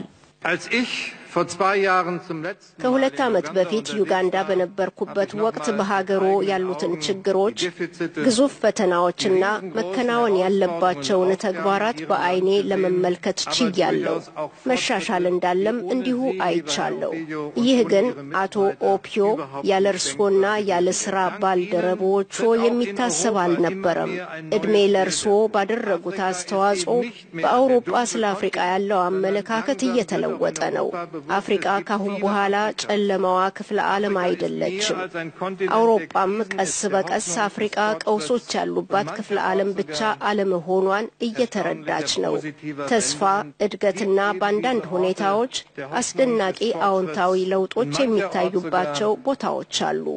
ከሁለት ዓመት በፊት ዩጋንዳ በነበርኩበት ወቅት በሀገሩ ያሉትን ችግሮች፣ ግዙፍ ፈተናዎችና መከናወን ያለባቸውን ተግባራት በአይኔ ለመመልከት ችያለሁ። መሻሻል እንዳለም እንዲሁ አይቻለሁ። ይህ ግን አቶ ኦፒዮ ያለ እርስዎና ያለ ስራ ባልደረቦቹ የሚታሰብ አልነበረም። እድሜ ለእርስዎ ባደረጉት አስተዋጽኦ በአውሮፓ ስለ አፍሪካ ያለው አመለካከት እየተለወጠ ነው። አፍሪካ ካሁን በኋላ ጨለማዋ ክፍለ ዓለም አይደለችም። አውሮፓም ቀስ በቀስ አፍሪካ ቀውሶች ያሉባት ክፍለ ዓለም ብቻ አለመሆኗን እየተረዳች ነው። ተስፋ፣ እድገትና በአንዳንድ ሁኔታዎች አስደናቂ አዎንታዊ ለውጦች የሚታዩባቸው ቦታዎች አሉ።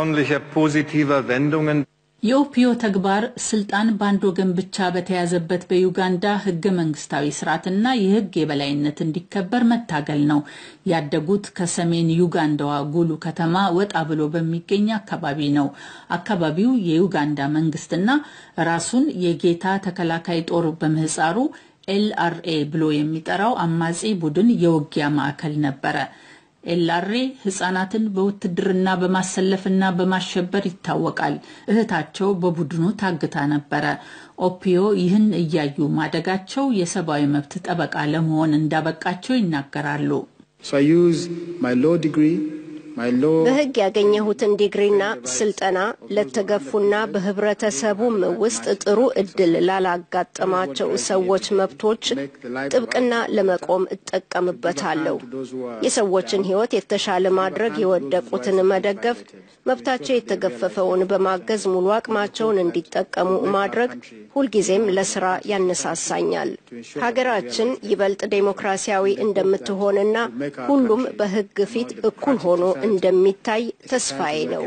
የኦፒዮ ተግባር ስልጣን ባንድ ወገን ብቻ በተያዘበት በዩጋንዳ ህገ መንግስታዊ ስርዓትና የህግ የበላይነት እንዲከበር መታገል ነው። ያደጉት ከሰሜን ዩጋንዳዋ ጉሉ ከተማ ወጣ ብሎ በሚገኝ አካባቢ ነው። አካባቢው የዩጋንዳ መንግስትና ራሱን የጌታ ተከላካይ ጦር በምህጻሩ ኤልአርኤ ብሎ የሚጠራው አማጺ ቡድን የውጊያ ማዕከል ነበረ። ኤልአርኤ ህፃናትን በውትድርና በማሰለፍና በማሸበር ይታወቃል። እህታቸው በቡድኑ ታግታ ነበረ። ኦፒዮ ይህን እያዩ ማደጋቸው የሰብአዊ መብት ጠበቃ ለመሆን እንዳበቃቸው ይናገራሉ። So I use my law degree, my law በህግ ያገኘሁትን ዲግሪና ስልጠና ለተገፉና በህብረተሰቡም ውስጥ ጥሩ እድል ላላጋጠማቸው ሰዎች መብቶች ጥብቅና ለመቆም እጠቀምበታለሁ። የሰዎችን ህይወት የተሻለ ማድረግ፣ የወደቁትን መደገፍ፣ መብታቸው የተገፈፈውን በማገዝ ሙሉ አቅማቸውን እንዲጠቀሙ ማድረግ ሁልጊዜም ለስራ ያነሳሳኛል። ሀገራችን ይበልጥ ዴሞክራሲያዊ እንደምትሆንና ሁሉም በህግ ፊት እኩል ሆኖ እንደሚታይ ተስፋዬ ነው።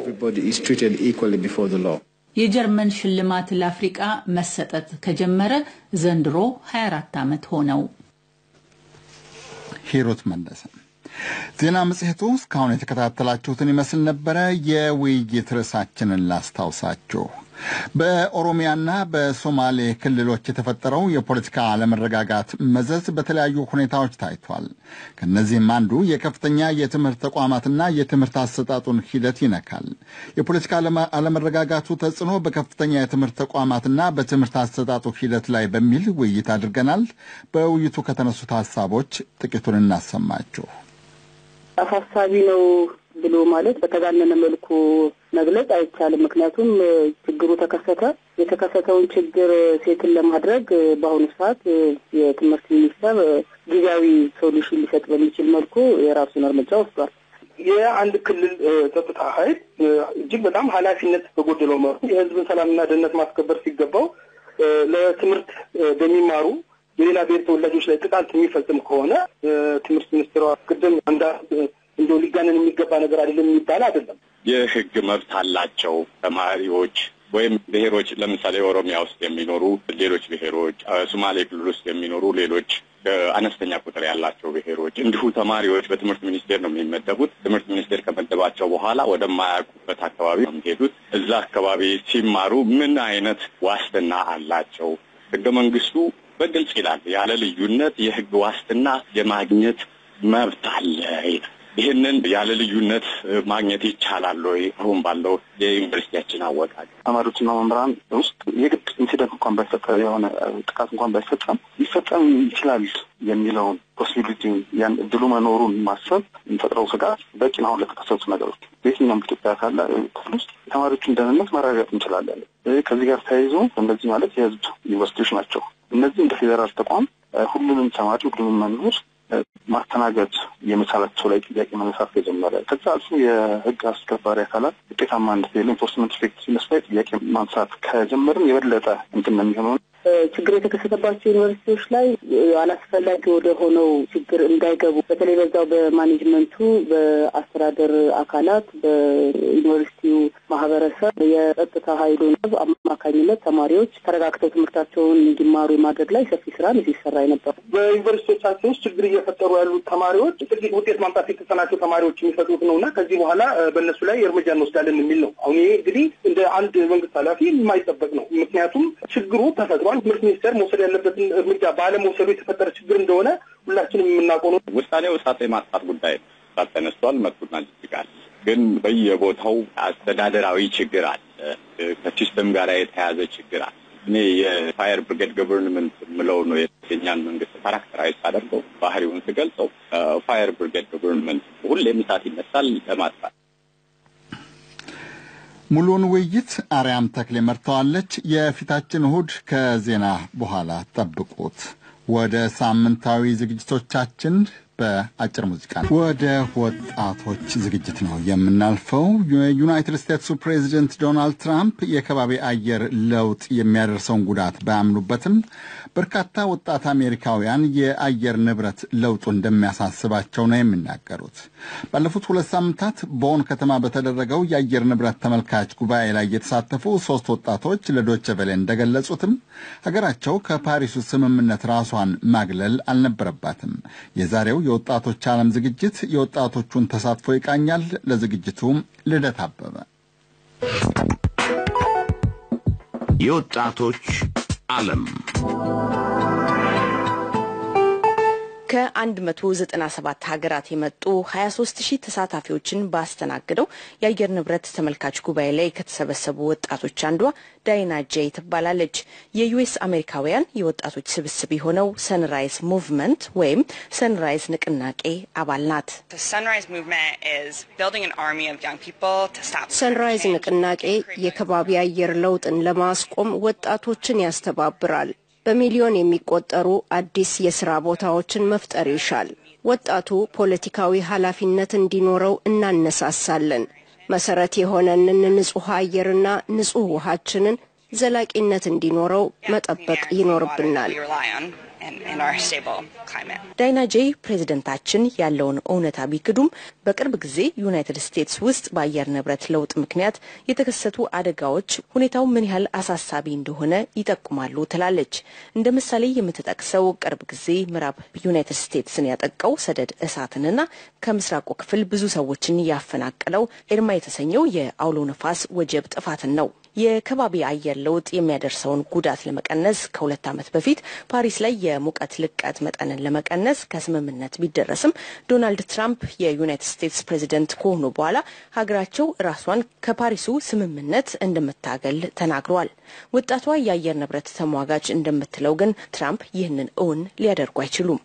የጀርመን ሽልማት ለአፍሪካ መሰጠት ከጀመረ ዘንድሮ ሃያ አራት ዓመት ሆነው። ሂሩት መለሰ። ዜና መጽሔቱ እስካሁን የተከታተላችሁትን ይመስል ነበረ። የውይይት ርዕሳችንን ላስታውሳችሁ። በኦሮሚያና በሶማሌ ክልሎች የተፈጠረው የፖለቲካ አለመረጋጋት መዘዝ በተለያዩ ሁኔታዎች ታይቷል። ከነዚህም አንዱ የከፍተኛ የትምህርት ተቋማትና የትምህርት አሰጣጡን ሂደት ይነካል። የፖለቲካ አለመረጋጋቱ ተጽዕኖ በከፍተኛ የትምህርት ተቋማትና በትምህርት አሰጣጡ ሂደት ላይ በሚል ውይይት አድርገናል። በውይይቱ ከተነሱት ሀሳቦች ጥቂቱን እናሰማችሁ። አሳሳቢ ነው ብሎ ማለት በተጋነነ መልኩ መግለጽ አይቻልም። ምክንያቱም ችግሩ ተከሰተ። የተከሰተውን ችግር ሴትን ለማድረግ በአሁኑ ሰዓት የትምህርት ሚኒስቴር ጊዜያዊ ሶሉሽን ሊሰጥ በሚችል መልኩ የራሱን እርምጃ ወስዷል። የአንድ ክልል ጸጥታ ኃይል እጅግ በጣም ኃላፊነት በጎደለው መልኩ የህዝብን ሰላምና ደህንነት ማስከበር ሲገባው ለትምህርት በሚማሩ የሌላ ብሔር ተወላጆች ላይ ጥቃት የሚፈጽም ከሆነ ትምህርት ሚኒስትሯ ቅድም እንዳ እንደው ሊጋነን የሚገባ ነገር አይደለም የሚባል አይደለም። የህግ መብት አላቸው ተማሪዎች ወይም ብሔሮች ለምሳሌ ኦሮሚያ ውስጥ የሚኖሩ ሌሎች ብሔሮች፣ ሶማሌ ክልል ውስጥ የሚኖሩ ሌሎች አነስተኛ ቁጥር ያላቸው ብሔሮች እንዲሁ ተማሪዎች በትምህርት ሚኒስቴር ነው የሚመደቡት። ትምህርት ሚኒስቴር ከመደባቸው በኋላ ወደ ማያውቁበት አካባቢ ነው የሚሄዱት። እዛ አካባቢ ሲማሩ ምን አይነት ዋስትና አላቸው? ህገ መንግስቱ በግልጽ ይላል ያለ ልዩነት የህግ ዋስትና የማግኘት መብት አለ። ይህንን ያለ ልዩነት ማግኘት ይቻላል ወይ? አሁን ባለው የዩኒቨርሲቲያችን አወቃቀር ተማሪዎችና መምህራን ውስጥ የግድ ኢንሲደንት እንኳን ባይፈጠር የሆነ ጥቃት እንኳን ባይፈጸም ሊፈጸም ይችላል የሚለውን ፖሲቢሊቲ ያን እድሉ መኖሩን ማሰብ የሚፈጥረው ስጋት በቂ ነው ለተከሰቱ ነገሮች። በየትኛውም ኢትዮጵያ ካለ ክፍል ውስጥ የተማሪዎችን ደህንነት ማረጋገጥ እንችላለን። ከዚህ ጋር ተያይዞ እንደዚህ ማለት የህዝብ ዩኒቨርሲቲዎች ናቸው። እነዚህ እንደ ፌዴራል ተቋም ሁሉንም ተማሪ ሁሉንም መምህር ማስተናገድ የመቻላቸው ላይ ጥያቄ መነሳት የጀመረ ከዛ አልፎ የህግ አስከባሪ አካላት ውጤታማነት የኢንፎርስመንት ኢፌክት ሲመስል ጥያቄ ማንሳት ከጀመርን የበለጠ እንትን ነው የሚሆነው። ችግር የተከሰተባቸው ዩኒቨርሲቲዎች ላይ አላስፈላጊ ወደ ሆነው ችግር እንዳይገቡ በተለይ በዛው በማኔጅመንቱ በአስተዳደር አካላት በዩኒቨርሲቲው ማህበረሰብ የጸጥታ ኃይሎች አማካኝነት ተማሪዎች ተረጋግተው ትምህርታቸውን እንዲማሩ ማድረግ ላይ ሰፊ ስራ ሲሰራ ነበር። በዩኒቨርሲቲዎቻችን ውስጥ ችግር እየፈጠሩ ያሉ ተማሪዎች ጥቂት ውጤት ማምጣት የተሳናቸው ተማሪዎች የሚፈጡት ነውና ከዚህ በኋላ በእነሱ ላይ እርምጃ እንወስዳለን የሚል ነው። አሁን ይሄ እንግዲህ እንደ አንድ መንግስት ኃላፊ የማይጠበቅ ነው። ምክንያቱም ችግሩ ተፈጥሯል። ትምህርት ሚኒስቴር መውሰድ ያለበትን እርምጃ ባለመውሰዱ የተፈጠረ ችግር እንደሆነ ሁላችንም የምናውቀው ነው። ውሳኔው እሳት የማጥፋት ጉዳይ ነው። ተነስቷል፣ መጥቶና ይችላል። ግን በየቦታው አስተዳደራዊ ችግር አለ፣ ከሲስተም ጋር የተያያዘ ችግር አለ። እኔ የፋየር ብሪጌድ ገቨርንመንት ምለው ነው የኛን መንግስት ካራክተራይዝ አድርገው ባህሪውን ሲገልጸው ፋየር ብሪጌድ ገቨርንመንት ሁሌም እሳት ይነሳል ለማጥፋት። ሙሉውን ውይይት አርያም ተክሌ መርተዋለች። የፊታችን እሁድ ከዜና በኋላ ጠብቁት። ወደ ሳምንታዊ ዝግጅቶቻችን በአጭር ሙዚቃ ወደ ወጣቶች ዝግጅት ነው የምናልፈው። የዩናይትድ ስቴትስ ፕሬዚደንት ዶናልድ ትራምፕ የከባቢ አየር ለውጥ የሚያደርሰውን ጉዳት ባያምኑበትም በርካታ ወጣት አሜሪካውያን የአየር ንብረት ለውጡ እንደሚያሳስባቸው ነው የሚናገሩት። ባለፉት ሁለት ሳምንታት ቦን ከተማ በተደረገው የአየር ንብረት ተመልካች ጉባኤ ላይ የተሳተፉ ሶስት ወጣቶች ለዶይቼ ቬለ እንደገለጹትም ሀገራቸው ከፓሪሱ ስምምነት ራሷን ማግለል አልነበረባትም። የዛሬው የወጣቶች ዓለም ዝግጅት የወጣቶቹን ተሳትፎ ይቃኛል። ለዝግጅቱ ልደት አበበ። የወጣቶች ዓለም ከአንድ መቶ ዘጠና ሰባት ሀገራት የመጡ ሀያ ሶስት ሺህ ተሳታፊዎችን ባስተናገደው የአየር ንብረት ተመልካች ጉባኤ ላይ ከተሰበሰቡ ወጣቶች አንዷ ዳይና ጄይ ትባላለች። የዩኤስ አሜሪካውያን የወጣቶች ስብስብ የሆነው ሰንራይዝ ሙቭመንት ወይም ሰንራይዝ ንቅናቄ አባል ናት። ሰንራይዝ ንቅናቄ የከባቢ አየር ለውጥን ለማስቆም ወጣቶችን ያስተባብራል። በሚሊዮን የሚቆጠሩ አዲስ የሥራ ቦታዎችን መፍጠር ይሻል። ወጣቱ ፖለቲካዊ ኃላፊነት እንዲኖረው እናነሳሳለን። መሰረት የሆነንን ንጹህ አየርና ንጹህ ውሃችንን ዘላቂነት እንዲኖረው መጠበቅ ይኖርብናል። ዳይና ጄይ ፕሬዝደንታችን ያለውን እውነታ ቢክዱም በቅርብ ጊዜ ዩናይትድ ስቴትስ ውስጥ በአየር ንብረት ለውጥ ምክንያት የተከሰቱ አደጋዎች ሁኔታው ምን ያህል አሳሳቢ እንደሆነ ይጠቁማሉ ትላለች። እንደ ምሳሌ የምትጠቅሰው ቅርብ ጊዜ ምዕራብ ዩናይትድ ስቴትስን ያጠቃው ሰደድ እሳትንና ከምስራቁ ክፍል ብዙ ሰዎችን ያፈናቀለው ኤርማ የተሰኘው የአውሎ ነፋስ ወጀብ ጥፋትን ነው። የከባቢ አየር ለውጥ የሚያደርሰውን ጉዳት ለመቀነስ ከሁለት ዓመት በፊት ፓሪስ ላይ የሙቀት ልቀት መጠንን ለመቀነስ ከስምምነት ቢደረስም ዶናልድ ትራምፕ የዩናይትድ ስቴትስ ፕሬዝዳንት ከሆኑ በኋላ ሀገራቸው ራሷን ከፓሪሱ ስምምነት እንደምታገል ተናግረዋል። ወጣቷ የአየር ንብረት ተሟጋች እንደምትለው ግን ትራምፕ ይህንን እውን ሊያደርጉ አይችሉም።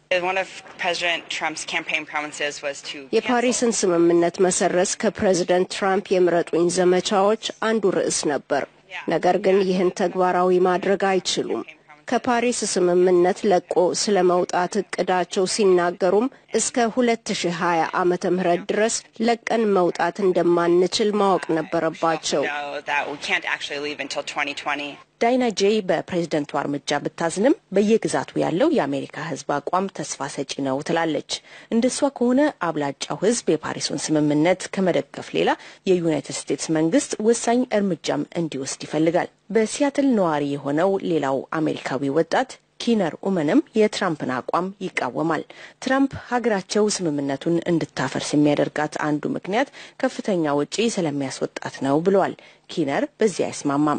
የፓሪስን ስምምነት መሰረዝ ከፕሬዝዳንት ትራምፕ የምረጡኝ ዘመቻዎች አንዱ ርዕስ ነበር። ነገር ግን ይህን ተግባራዊ ማድረግ አይችሉም። ከፓሪስ ስምምነት ለቆ ስለመውጣት እቅዳቸው ሲናገሩም እስከ ሁለት ሺህ ሀያ ዓመተ ምህረት ድረስ ለቀን መውጣት እንደማንችል ማወቅ ነበረባቸው። ዳይና ጄ በፕሬዝዳንቱ እርምጃ ብታዝንም በየግዛቱ ያለው የአሜሪካ ህዝብ አቋም ተስፋ ሰጪ ነው ትላለች። እንደሷ ከሆነ አብላጫው ህዝብ የፓሪሱን ስምምነት ከመደገፍ ሌላ የዩናይትድ ስቴትስ መንግስት ወሳኝ እርምጃም እንዲወስድ ይፈልጋል። በሲያትል ነዋሪ የሆነው ሌላው አሜሪካዊ ወጣት ኪነር ኡመንም የትራምፕን አቋም ይቃወማል። ትራምፕ ሀገራቸው ስምምነቱን እንድታፈርስ የሚያደርጋት አንዱ ምክንያት ከፍተኛ ወጪ ስለሚያስወጣት ነው ብለዋል። ኪነር በዚህ አይስማማም።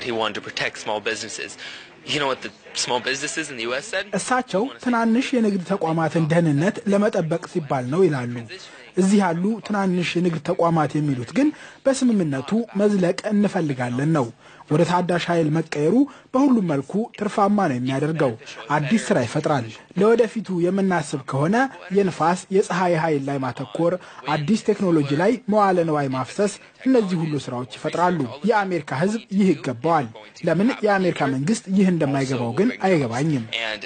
እሳቸው ትናንሽ የንግድ ተቋማትን ደህንነት ለመጠበቅ ሲባል ነው ይላሉ። እዚህ ያሉ ትናንሽ የንግድ ተቋማት የሚሉት ግን በስምምነቱ መዝለቅ እንፈልጋለን ነው። ወደ ታዳሽ ኃይል መቀየሩ በሁሉም መልኩ ትርፋማ ነው የሚያደርገው። አዲስ ስራ ይፈጥራል። ለወደፊቱ የምናስብ ከሆነ የንፋስ የፀሐይ ኃይል ላይ ማተኮር፣ አዲስ ቴክኖሎጂ ላይ መዋለ ንዋይ ማፍሰስ፣ እነዚህ ሁሉ ስራዎች ይፈጥራሉ። የአሜሪካ ህዝብ ይህ ይገባዋል። ለምን የአሜሪካ መንግስት ይህ እንደማይገባው ግን አይገባኝም።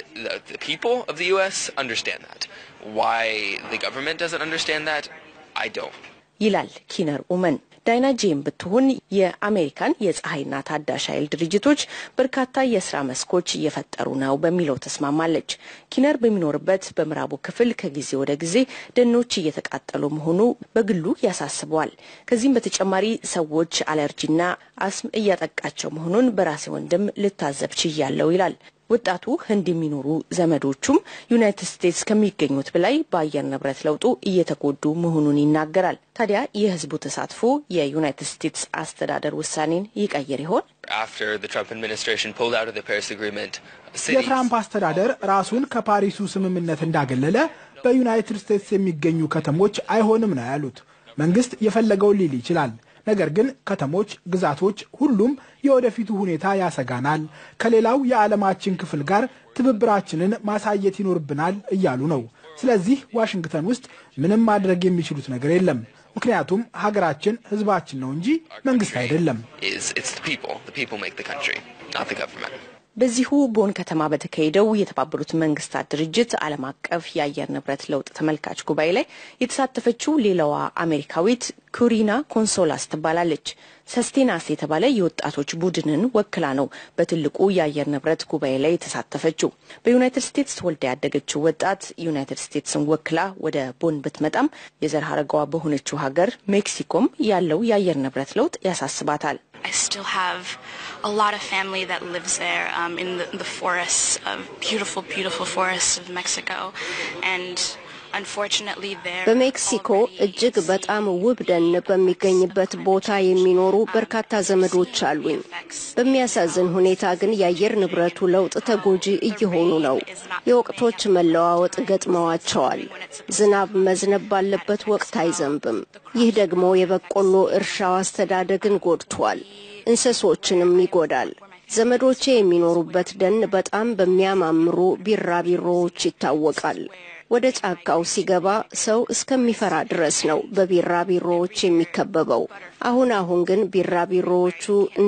Why the government doesn't understand that, I don't. ይላል ኪነር ኡመን። ዳይና ጄም ብትሆን የአሜሪካን የፀሐይና ታዳሽ ኃይል ድርጅቶች በርካታ የስራ መስኮች እየፈጠሩ ነው በሚለው ተስማማለች። ኪነር በሚኖርበት በምዕራቡ ክፍል ከጊዜ ወደ ጊዜ ደኖች እየተቃጠሉ መሆኑ በግሉ ያሳስበዋል። ከዚህም በተጨማሪ ሰዎች አለርጂና አስም እያጠቃቸው መሆኑን በራሴ ወንድም ልታዘብ ችያለሁ ይላል። ወጣቱ ህንድ የሚኖሩ ዘመዶቹም ዩናይትድ ስቴትስ ከሚገኙት በላይ በአየር ንብረት ለውጡ እየተጎዱ መሆኑን ይናገራል። ታዲያ የህዝቡ ተሳትፎ የዩናይትድ ስቴትስ አስተዳደር ውሳኔን ይቀይር ይሆን? የትራምፕ አስተዳደር ራሱን ከፓሪሱ ስምምነት እንዳገለለ በዩናይትድ ስቴትስ የሚገኙ ከተሞች አይሆንም ነው ያሉት። መንግስት የፈለገውን ሊል ይችላል። ነገር ግን ከተሞች፣ ግዛቶች ሁሉም የወደፊቱ ሁኔታ ያሰጋናል፣ ከሌላው የዓለማችን ክፍል ጋር ትብብራችንን ማሳየት ይኖርብናል እያሉ ነው። ስለዚህ ዋሽንግተን ውስጥ ምንም ማድረግ የሚችሉት ነገር የለም። ምክንያቱም ሀገራችን ህዝባችን ነው እንጂ መንግስት አይደለም። በዚሁ ቦን ከተማ በተካሄደው የተባበሩት መንግስታት ድርጅት ዓለም አቀፍ የአየር ንብረት ለውጥ ተመልካች ጉባኤ ላይ የተሳተፈችው ሌላዋ አሜሪካዊት ኩሪና ኮንሶላስ ትባላለች። ሰስቴናስ የተባለ የወጣቶች ቡድንን ወክላ ነው በትልቁ የአየር ንብረት ጉባኤ ላይ የተሳተፈችው። በዩናይትድ ስቴትስ ወልዳ ያደገችው ወጣት ዩናይትድ ስቴትስን ወክላ ወደ ቦን ብትመጣም የዘር ሐረጓ በሆነችው ሀገር ሜክሲኮም ያለው የአየር ንብረት ለውጥ ያሳስባታል። I still have a lot of family that lives there um, in the, the forests, of beautiful, beautiful forests of Mexico, and unfortunately there. በሜክሲኮ እጅግ በጣም ውብ ደን በሚገኝበት ቦታ የሚኖሩ በርካታ ዘመዶች አሉኝ። በሚያሳዝን ሁኔታ ግን የአየር ንብረቱ ለውጥ ተጎጂ እየሆኑ ነው። የወቅቶች መለዋወጥ ገጥመዋቸዋል። ዝናብ መዝነብ ባለበት ወቅት አይዘንብም። ይህ ደግሞ የበቆሎ እርሻው አስተዳደግን ጎድቷል፣ እንስሶችንም ይጎዳል። ዘመዶቼ የሚኖሩበት ደን በጣም በሚያማምሩ ቢራቢሮዎች ይታወቃል። ወደ ጫካው ሲገባ ሰው እስከሚፈራ ድረስ ነው በቢራቢሮዎች የሚከበበው። አሁን አሁን ግን ቢራቢሮዎቹ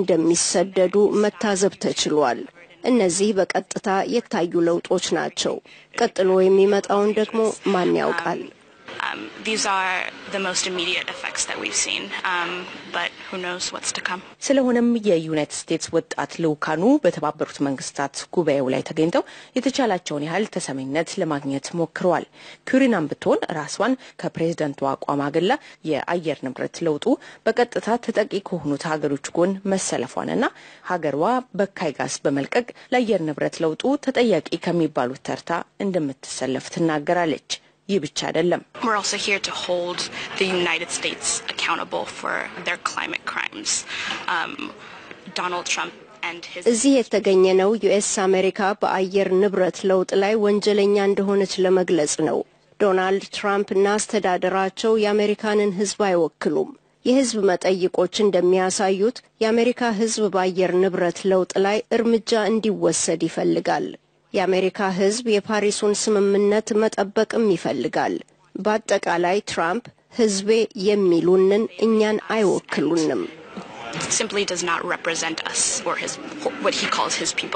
እንደሚሰደዱ መታዘብ ተችሏል። እነዚህ በቀጥታ የታዩ ለውጦች ናቸው። ቀጥሎ የሚመጣውን ደግሞ ማን ያውቃል? Um, these are the most immediate effects that we've seen, um, but who knows what's to come. ስለሆነም የዩናይትድ ስቴትስ ወጣት ልኡካኑ በተባበሩት መንግስታት ጉባኤው ላይ ተገኝተው የተቻላቸውን ያህል ተሰሚነት ለማግኘት ሞክረዋል። ኩሪናም ብትሆን ራስዋን ከፕሬዝዳንቱ አቋም አገላ የአየር ንብረት ለውጡ በቀጥታ ተጠቂ ከሆኑት ሀገሮች ጎን መሰለፏንና ሀገሯ በካይ ጋዝ በመልቀቅ ለአየር ንብረት ለውጡ ተጠያቂ ከሚባሉት ተርታ እንደምትሰለፍ ትናገራለች። ይህ ብቻ አይደለም። We're also here to hold the United States accountable for their climate crimes. Um, Donald Trump and his እዚህ የተገኘነው ዩኤስ አሜሪካ በአየር ንብረት ለውጥ ላይ ወንጀለኛ እንደሆነች ለመግለጽ ነው። ዶናልድ ትራምፕ እና አስተዳደራቸው የአሜሪካንን ህዝብ አይወክሉም። የህዝብ መጠይቆች እንደሚያሳዩት የአሜሪካ ህዝብ በአየር ንብረት ለውጥ ላይ እርምጃ እንዲወሰድ ይፈልጋል። የአሜሪካ ህዝብ የፓሪሱን ስምምነት መጠበቅም ይፈልጋል። በአጠቃላይ ትራምፕ ህዝቤ የሚሉንን እኛን አይወክሉንም። simply does not represent us or his what he calls his people.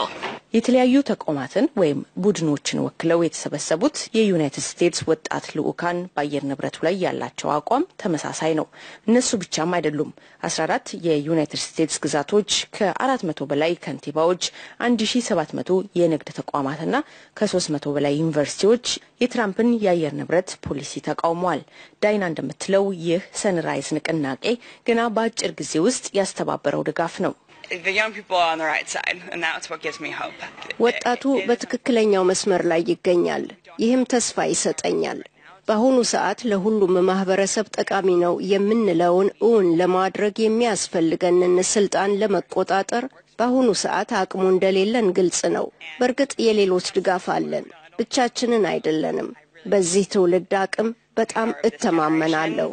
የተለያዩ ተቋማትን ወይም ቡድኖችን ወክለው የተሰበሰቡት የዩናይትድ ስቴትስ ወጣት ልዑካን በአየር ንብረቱ ላይ ያላቸው አቋም ተመሳሳይ ነው። እነሱ ብቻም አይደሉም። አስራ አራት የዩናይትድ ስቴትስ ግዛቶች ከአራት መቶ በላይ ከንቲባዎች፣ አንድ ሺህ ሰባት መቶ የንግድ ተቋማትና ከሶስት መቶ በላይ ዩኒቨርሲቲዎች የትራምፕን የአየር ንብረት ፖሊሲ ተቃውመዋል። ዳይና እንደምትለው ይህ ሰንራይዝ ንቅናቄ ገና በአጭር ጊዜ ውስጥ ያስተባበረው ድጋፍ ነው። The young people are on the right side, and that's what gives me hope. ወጣቱ በትክክለኛው መስመር ላይ ይገኛል። ይህም ተስፋ ይሰጠኛል። በአሁኑ ሰዓት ለሁሉም ማህበረሰብ ጠቃሚ ነው የምንለውን እውን ለማድረግ የሚያስፈልገንን ስልጣን ለመቆጣጠር በአሁኑ ሰዓት አቅሙ እንደሌለን ግልጽ ነው። በእርግጥ የሌሎች ድጋፍ አለን፣ ብቻችንን አይደለንም። በዚህ ትውልድ አቅም በጣም እተማመናለሁ።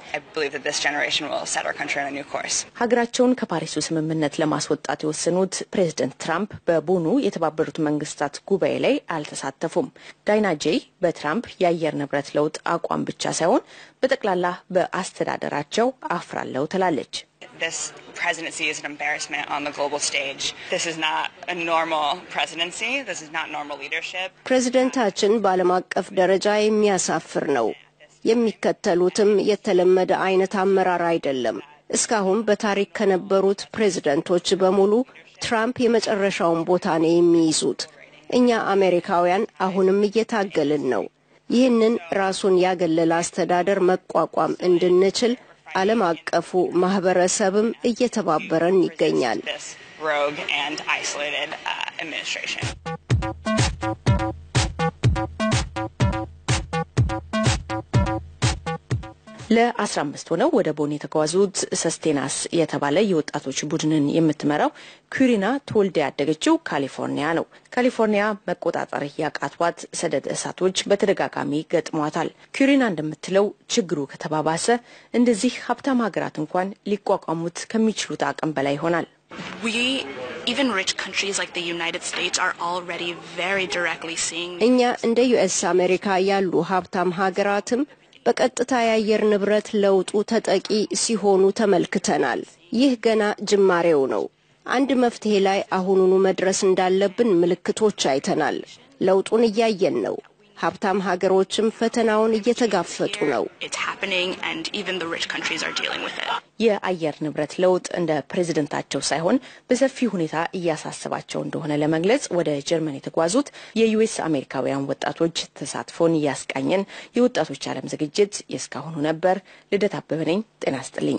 ሀገራቸውን ከፓሪሱ ስምምነት ለማስወጣት የወሰኑት ፕሬዝዳንት ትራምፕ በቦኑ የተባበሩት መንግስታት ጉባኤ ላይ አልተሳተፉም። ዳይና ጄይ በትራምፕ የአየር ንብረት ለውጥ አቋም ብቻ ሳይሆን በጠቅላላ በአስተዳደራቸው አፍራለሁ ትላለች። This presidency is an embarrassment on the global stage. This is not a normal presidency. This is not normal leadership. ፕሬዝዳንታችን በዓለም አቀፍ ደረጃ የሚያሳፍር ነው። የሚከተሉትም የተለመደ አይነት አመራር አይደለም። እስካሁን በታሪክ ከነበሩት ፕሬዝዳንቶች በሙሉ ትራምፕ የመጨረሻውን ቦታ ነው የሚይዙት። እኛ አሜሪካውያን አሁንም እየታገልን ነው። ይህንን ራሱን ያገለለ አስተዳደር መቋቋም እንድንችል ዓለም አቀፉ ማህበረሰብም እየተባበረን ይገኛል። ለአስራ አምስት ሆነው ወደ ቦን የተጓዙት ሰስቴናስ የተባለ የወጣቶች ቡድንን የምትመራው ኩሪና ተወልዳ ያደገችው ካሊፎርኒያ ነው። ካሊፎርኒያ መቆጣጠር ያቃቷት ሰደድ እሳቶች በተደጋጋሚ ገጥሟታል። ኩሪና እንደምትለው ችግሩ ከተባባሰ እንደዚህ ሀብታም ሀገራት እንኳን ሊቋቋሙት ከሚችሉት አቅም በላይ ይሆናል። We even rich countries like the United States are already very directly seeing እኛ እንደ ዩኤስ አሜሪካ ያሉ ሀብታም ሀገራትም በቀጥታ የአየር ንብረት ለውጡ ተጠቂ ሲሆኑ ተመልክተናል። ይህ ገና ጅማሬው ነው። አንድ መፍትሄ ላይ አሁኑኑ መድረስ እንዳለብን ምልክቶች አይተናል። ለውጡን እያየን ነው። ሀብታም ሀገሮችም ፈተናውን እየተጋፈጡ ነው። የአየር ንብረት ለውጥ እንደ ፕሬዝዳንታቸው ሳይሆን በሰፊ ሁኔታ እያሳሰባቸው እንደሆነ ለመግለጽ ወደ ጀርመን የተጓዙት የዩኤስ አሜሪካውያን ወጣቶች ተሳትፎን ያስቃኘን የወጣቶች ዓለም ዝግጅት የስካሁኑ ነበር። ልደት አበበ ነኝ። ጤና ይስጥልኝ።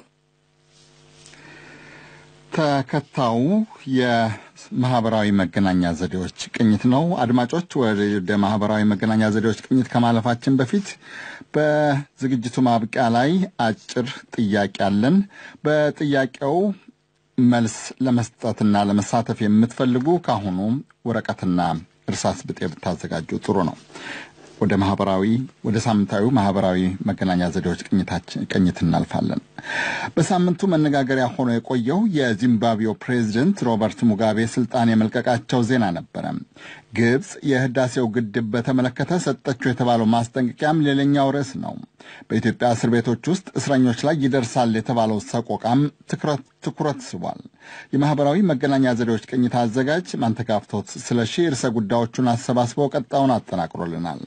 ተከታዩ የማህበራዊ መገናኛ ዘዴዎች ቅኝት ነው። አድማጮች ወደ ማህበራዊ መገናኛ ዘዴዎች ቅኝት ከማለፋችን በፊት በዝግጅቱ ማብቂያ ላይ አጭር ጥያቄ አለን። በጥያቄው መልስ ለመስጠትና ለመሳተፍ የምትፈልጉ ካሁኑ ወረቀትና እርሳስ ብጤ ብታዘጋጁ ጥሩ ነው። ወደ ማህበራዊ ወደ ሳምንታዊ ማህበራዊ መገናኛ ዘዴዎች ቅኝታችን ቅኝት እናልፋለን። በሳምንቱ መነጋገሪያ ሆኖ የቆየው የዚምባብዌው ፕሬዝዳንት ሮበርት ሙጋቤ ስልጣን የመልቀቃቸው ዜና ነበረ። ግብጽ የህዳሴው ግድብ በተመለከተ ሰጠችው የተባለው ማስጠንቀቂያም ሌላኛው ርዕስ ነው። በኢትዮጵያ እስር ቤቶች ውስጥ እስረኞች ላይ ይደርሳል የተባለው ሰቆቃም ትኩረት ትኩረት ስቧል። የማህበራዊ መገናኛ ዘዴዎች ቅኝት አዘጋጅ ማንተጋፍቶት ስለሺ ርዕሰ ጉዳዮቹን አሰባስበው ቀጣውን አጠናቅሮልናል።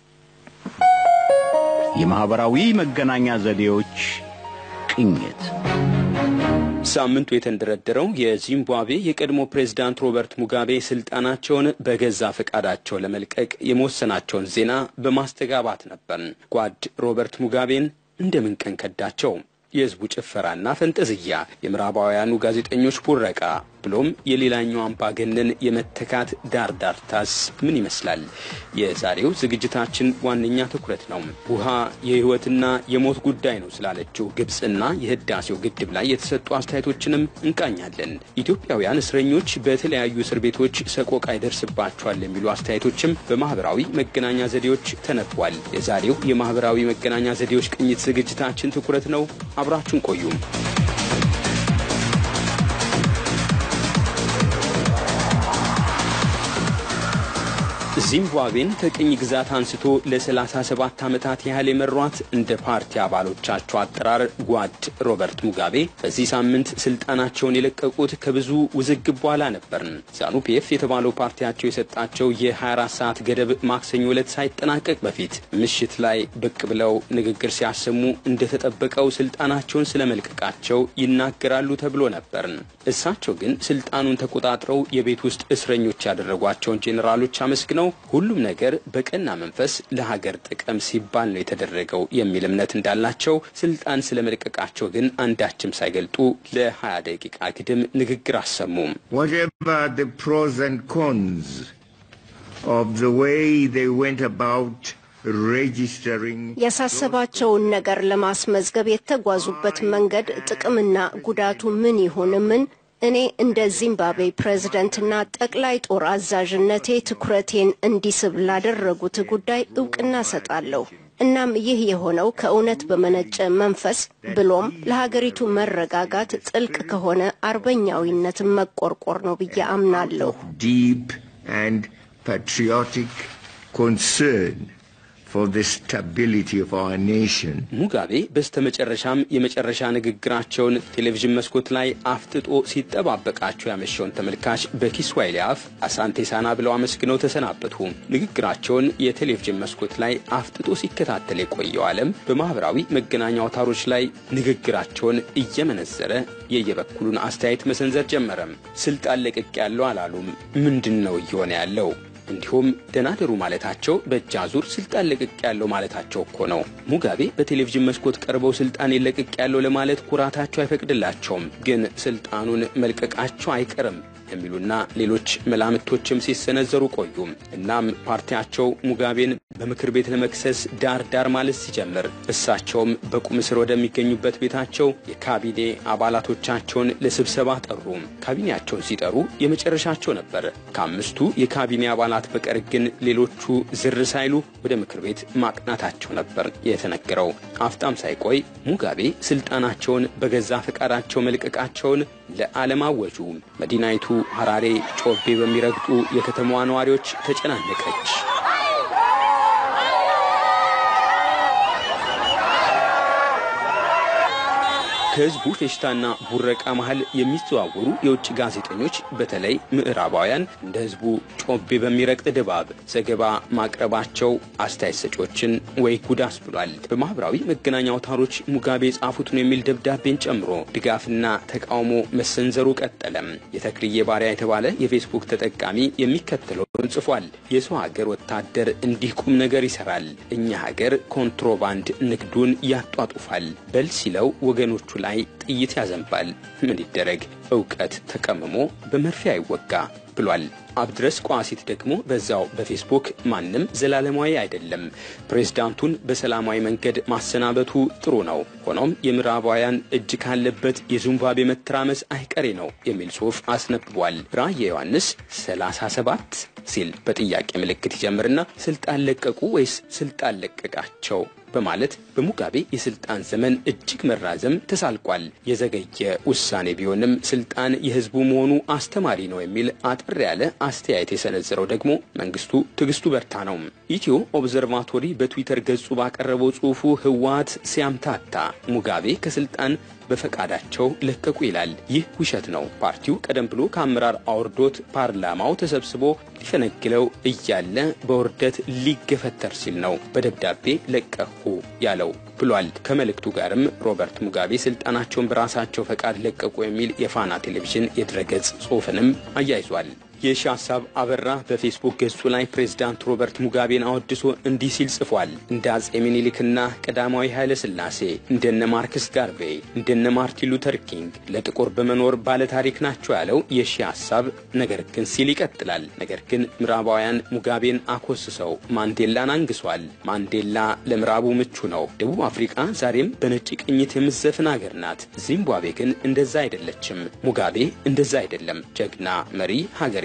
የማህበራዊ መገናኛ ዘዴዎች ቅኝት ሳምንቱ የተንደረደረው የዚምባብዌ የቀድሞ ፕሬዝዳንት ሮበርት ሙጋቤ ስልጣናቸውን በገዛ ፈቃዳቸው ለመልቀቅ የመወሰናቸውን ዜና በማስተጋባት ነበር። ጓድ ሮበርት ሙጋቤን እንደምን ቀን ከዳቸው? የህዝቡ ጭፈራና ፈንጠዝያ፣ የምዕራባውያኑ ጋዜጠኞች ቡረቃ ብሎም የሌላኛው አምባገነን የመተካት ዳርዳርታስ ምን ይመስላል? የዛሬው ዝግጅታችን ዋነኛ ትኩረት ነው። ውሃ የህይወትና የሞት ጉዳይ ነው ስላለችው ግብጽና የህዳሴው ግድብ ላይ የተሰጡ አስተያየቶችንም እንቃኛለን። ኢትዮጵያውያን እስረኞች በተለያዩ እስር ቤቶች ሰቆቃ ይደርስባቸዋል የሚሉ አስተያየቶችም በማህበራዊ መገናኛ ዘዴዎች ተነጥፏል። የዛሬው የማህበራዊ መገናኛ ዘዴዎች ቅኝት ዝግጅታችን ትኩረት ነው። አብራችሁን ቆዩ። ዚምባብዌን ከቅኝ ግዛት አንስቶ ለሰላሳ ሰባት ዓመታት ያህል የመሯት እንደ ፓርቲ አባሎቻቸው አጠራር ጓድ ሮበርት ሙጋቤ በዚህ ሳምንት ስልጣናቸውን የለቀቁት ከብዙ ውዝግብ በኋላ ነበር። ዛኑፒኤፍ የተባለው ፓርቲያቸው የሰጣቸው የ24 ሰዓት ገደብ ማክሰኞ ዕለት ሳይጠናቀቅ በፊት ምሽት ላይ ብቅ ብለው ንግግር ሲያሰሙ እንደተጠበቀው ስልጣናቸውን ስለመልቀቃቸው ይናገራሉ ተብሎ ነበር። እሳቸው ግን ስልጣኑን ተቆጣጥረው የቤት ውስጥ እስረኞች ያደረጓቸውን ጄኔራሎች አመስግነው ሁሉም ነገር በቀና መንፈስ ለሀገር ጥቅም ሲባል ነው የተደረገው የሚል እምነት እንዳላቸው ስልጣን ስለመልቀቃቸው ግን አንዳችም ሳይገልጡ ለ20 ደቂቃ ግድም ንግግር አሰሙ። Whatever the pros and cons of the way they went about registering ያሳሰባቸውን ነገር ለማስመዝገብ የተጓዙበት መንገድ ጥቅምና ጉዳቱ ምን ይሁን ምን እኔ እንደ ዚምባብዌ ፕሬዝዳንትና ጠቅላይ ጦር አዛዥነቴ ትኩረቴን እንዲስብ ላደረጉት ጉዳይ ዕውቅና ሰጣለሁ። እናም ይህ የሆነው ከእውነት በመነጨ መንፈስ ብሎም ለሀገሪቱ መረጋጋት ጥልቅ ከሆነ አርበኛዊነት መቆርቆር ነው ብዬ አምናለሁ። deep and patriotic concern for the stability of our nation. ሙጋቤ በስተመጨረሻም የመጨረሻ ንግግራቸውን ቴሌቪዥን መስኮት ላይ አፍጥጦ ሲጠባበቃቸው ያመሸውን ተመልካች በኪስዋሂሊ አፍ አሳንቴ ሳና ብለው አመስግነው ተሰናበቱ። ንግግራቸውን የቴሌቪዥን መስኮት ላይ አፍጥጦ ሲከታተል የቆየው ዓለም በማህበራዊ መገናኛ አውታሮች ላይ ንግግራቸውን እየመነዘረ የየበኩሉን አስተያየት መሰንዘር ጀመረ። ስልጣን ለቅቅ ያለው አላሉም። ምንድነው እየሆነ ያለው? እንዲሁም ደናደሩ ማለታቸው በእጃዙር ስልጣን ለቅቅ ያለው ማለታቸው እኮ ነው። ሙጋቤ በቴሌቪዥን መስኮት ቀርበው ስልጣን ለቅቅ ያለው ለማለት ኩራታቸው አይፈቅድላቸውም። ግን ስልጣኑን መልቀቃቸው አይቀርም የሚሉና ሌሎች መላምቶችም ሲሰነዘሩ ቆዩ። እናም ፓርቲያቸው ሙጋቤን በምክር ቤት ለመክሰስ ዳር ዳር ማለት ሲጀምር እሳቸውም በቁም እስር ወደሚገኙበት ቤታቸው የካቢኔ አባላቶቻቸውን ለስብሰባ ጠሩ። ካቢኔያቸውን ሲጠሩ የመጨረሻቸው ነበር። ከአምስቱ የካቢኔ አባላት በቀር ግን ሌሎቹ ዝር ሳይሉ ወደ ምክር ቤት ማቅናታቸው ነበር የተነገረው። አፍታም ሳይቆይ ሙጋቤ ስልጣናቸውን በገዛ ፈቃዳቸው መልቀቃቸውን ለዓለም አወጁ። መዲናይቱ ሐራሬ ጮቤ በሚረግጡ የከተማዋ ነዋሪዎች ተጨናነቀች። ከህዝቡ ፌሽታና ቡረቃ መሃል የሚዘዋወሩ የውጭ ጋዜጠኞች በተለይ ምዕራባውያን እንደ ህዝቡ ጮቤ በሚረግጥ ድባብ ዘገባ ማቅረባቸው አስተያየት ሰጪዎችን ወይ ጉዳስ ብሏል። በማህበራዊ መገናኛ አውታሮች ሙጋቤ ጻፉትን የሚል ደብዳቤን ጨምሮ ድጋፍና ተቃውሞ መሰንዘሩ ቀጠለም። የተክልዬ ባሪያ የተባለ የፌስቡክ ተጠቃሚ የሚከተለውን ጽፏል። የሰው ሀገር ወታደር እንዲህ ቁም ነገር ይሰራል፣ እኛ ሀገር ኮንትሮባንድ ንግዱን ያጧጡፋል። በል ሲለው ወገኖቹ ላይ ጥይት ያዘንባል። ምን ይደረግ? ዕውቀት ተቀምሞ በመርፌ አይወጋ ብሏል። አብድረስ ቋሲት ደግሞ በዛው በፌስቡክ ማንም ዘላለማዊ አይደለም፣ ፕሬዝዳንቱን በሰላማዊ መንገድ ማሰናበቱ ጥሩ ነው፣ ሆኖም የምዕራባውያን እጅ ካለበት የዚምባብዌ መተራመስ አይቀሬ ነው የሚል ጽሑፍ አስነብቧል። ራእየ ዮሐንስ ሰላሳ ሰባት ሲል በጥያቄ ምልክት ይጀምርና ስልጣን ለቀቁ ወይስ ስልጣን ለቀቃቸው በማለት በሙጋቤ የስልጣን ዘመን እጅግ መራዘም ተሳልቋል። የዘገየ ውሳኔ ቢሆንም ስልጣን የህዝቡ መሆኑ አስተማሪ ነው የሚል አጥር ያለ አስተያየት የሰነዘረው ደግሞ መንግስቱ ትግስቱ በርታ ነው። ኢትዮ ኦብዘርቫቶሪ በትዊተር ገጹ ባቀረበው ጽሑፉ ህወሓት ሲያምታታ ሙጋቤ ከስልጣን በፈቃዳቸው ለቀቁ ይላል። ይህ ውሸት ነው። ፓርቲው ቀደም ብሎ ከአመራር አውርዶት ፓርላማው ተሰብስቦ ሊፈነግለው እያለ በውርደት ሊገፈተር ሲል ነው በደብዳቤ ለቀቁ ያለው ብሏል። ከመልእክቱ ጋርም ሮበርት ሙጋቤ ስልጣናቸውን በራሳቸው ፈቃድ ለቀቁ የሚል የፋና ቴሌቪዥን የድረገጽ ጽሑፍንም አያይዟል። የሻሳብ አበራ በፌስቡክ ገጹ ላይ ፕሬዝዳንት ሮበርት ሙጋቤን አወድሶ እንዲህ ሲል ጽፏል። እንደ አጼ ሚኒሊክና ቀዳማዊ ኃይለ ሥላሴ እንደነ ማርክስ ጋርቬ እንደነ ማርቲን ሉተር ኪንግ ለጥቁር በመኖር ባለ ታሪክ ናቸው ያለው የሻሳብ ነገር ግን ሲል ይቀጥላል። ነገር ግን ምዕራባውያን ሙጋቤን አኮስሰው ማንዴላን አንግሷል። ማንዴላ ለምዕራቡ ምቹ ነው። ደቡብ አፍሪካ ዛሬም በነጭ ቅኝት የምትዘፍን ሀገር ናት። ዚምባብዌ ግን እንደዛ አይደለችም። ሙጋቤ እንደዛ አይደለም። ጀግና መሪ ሀገር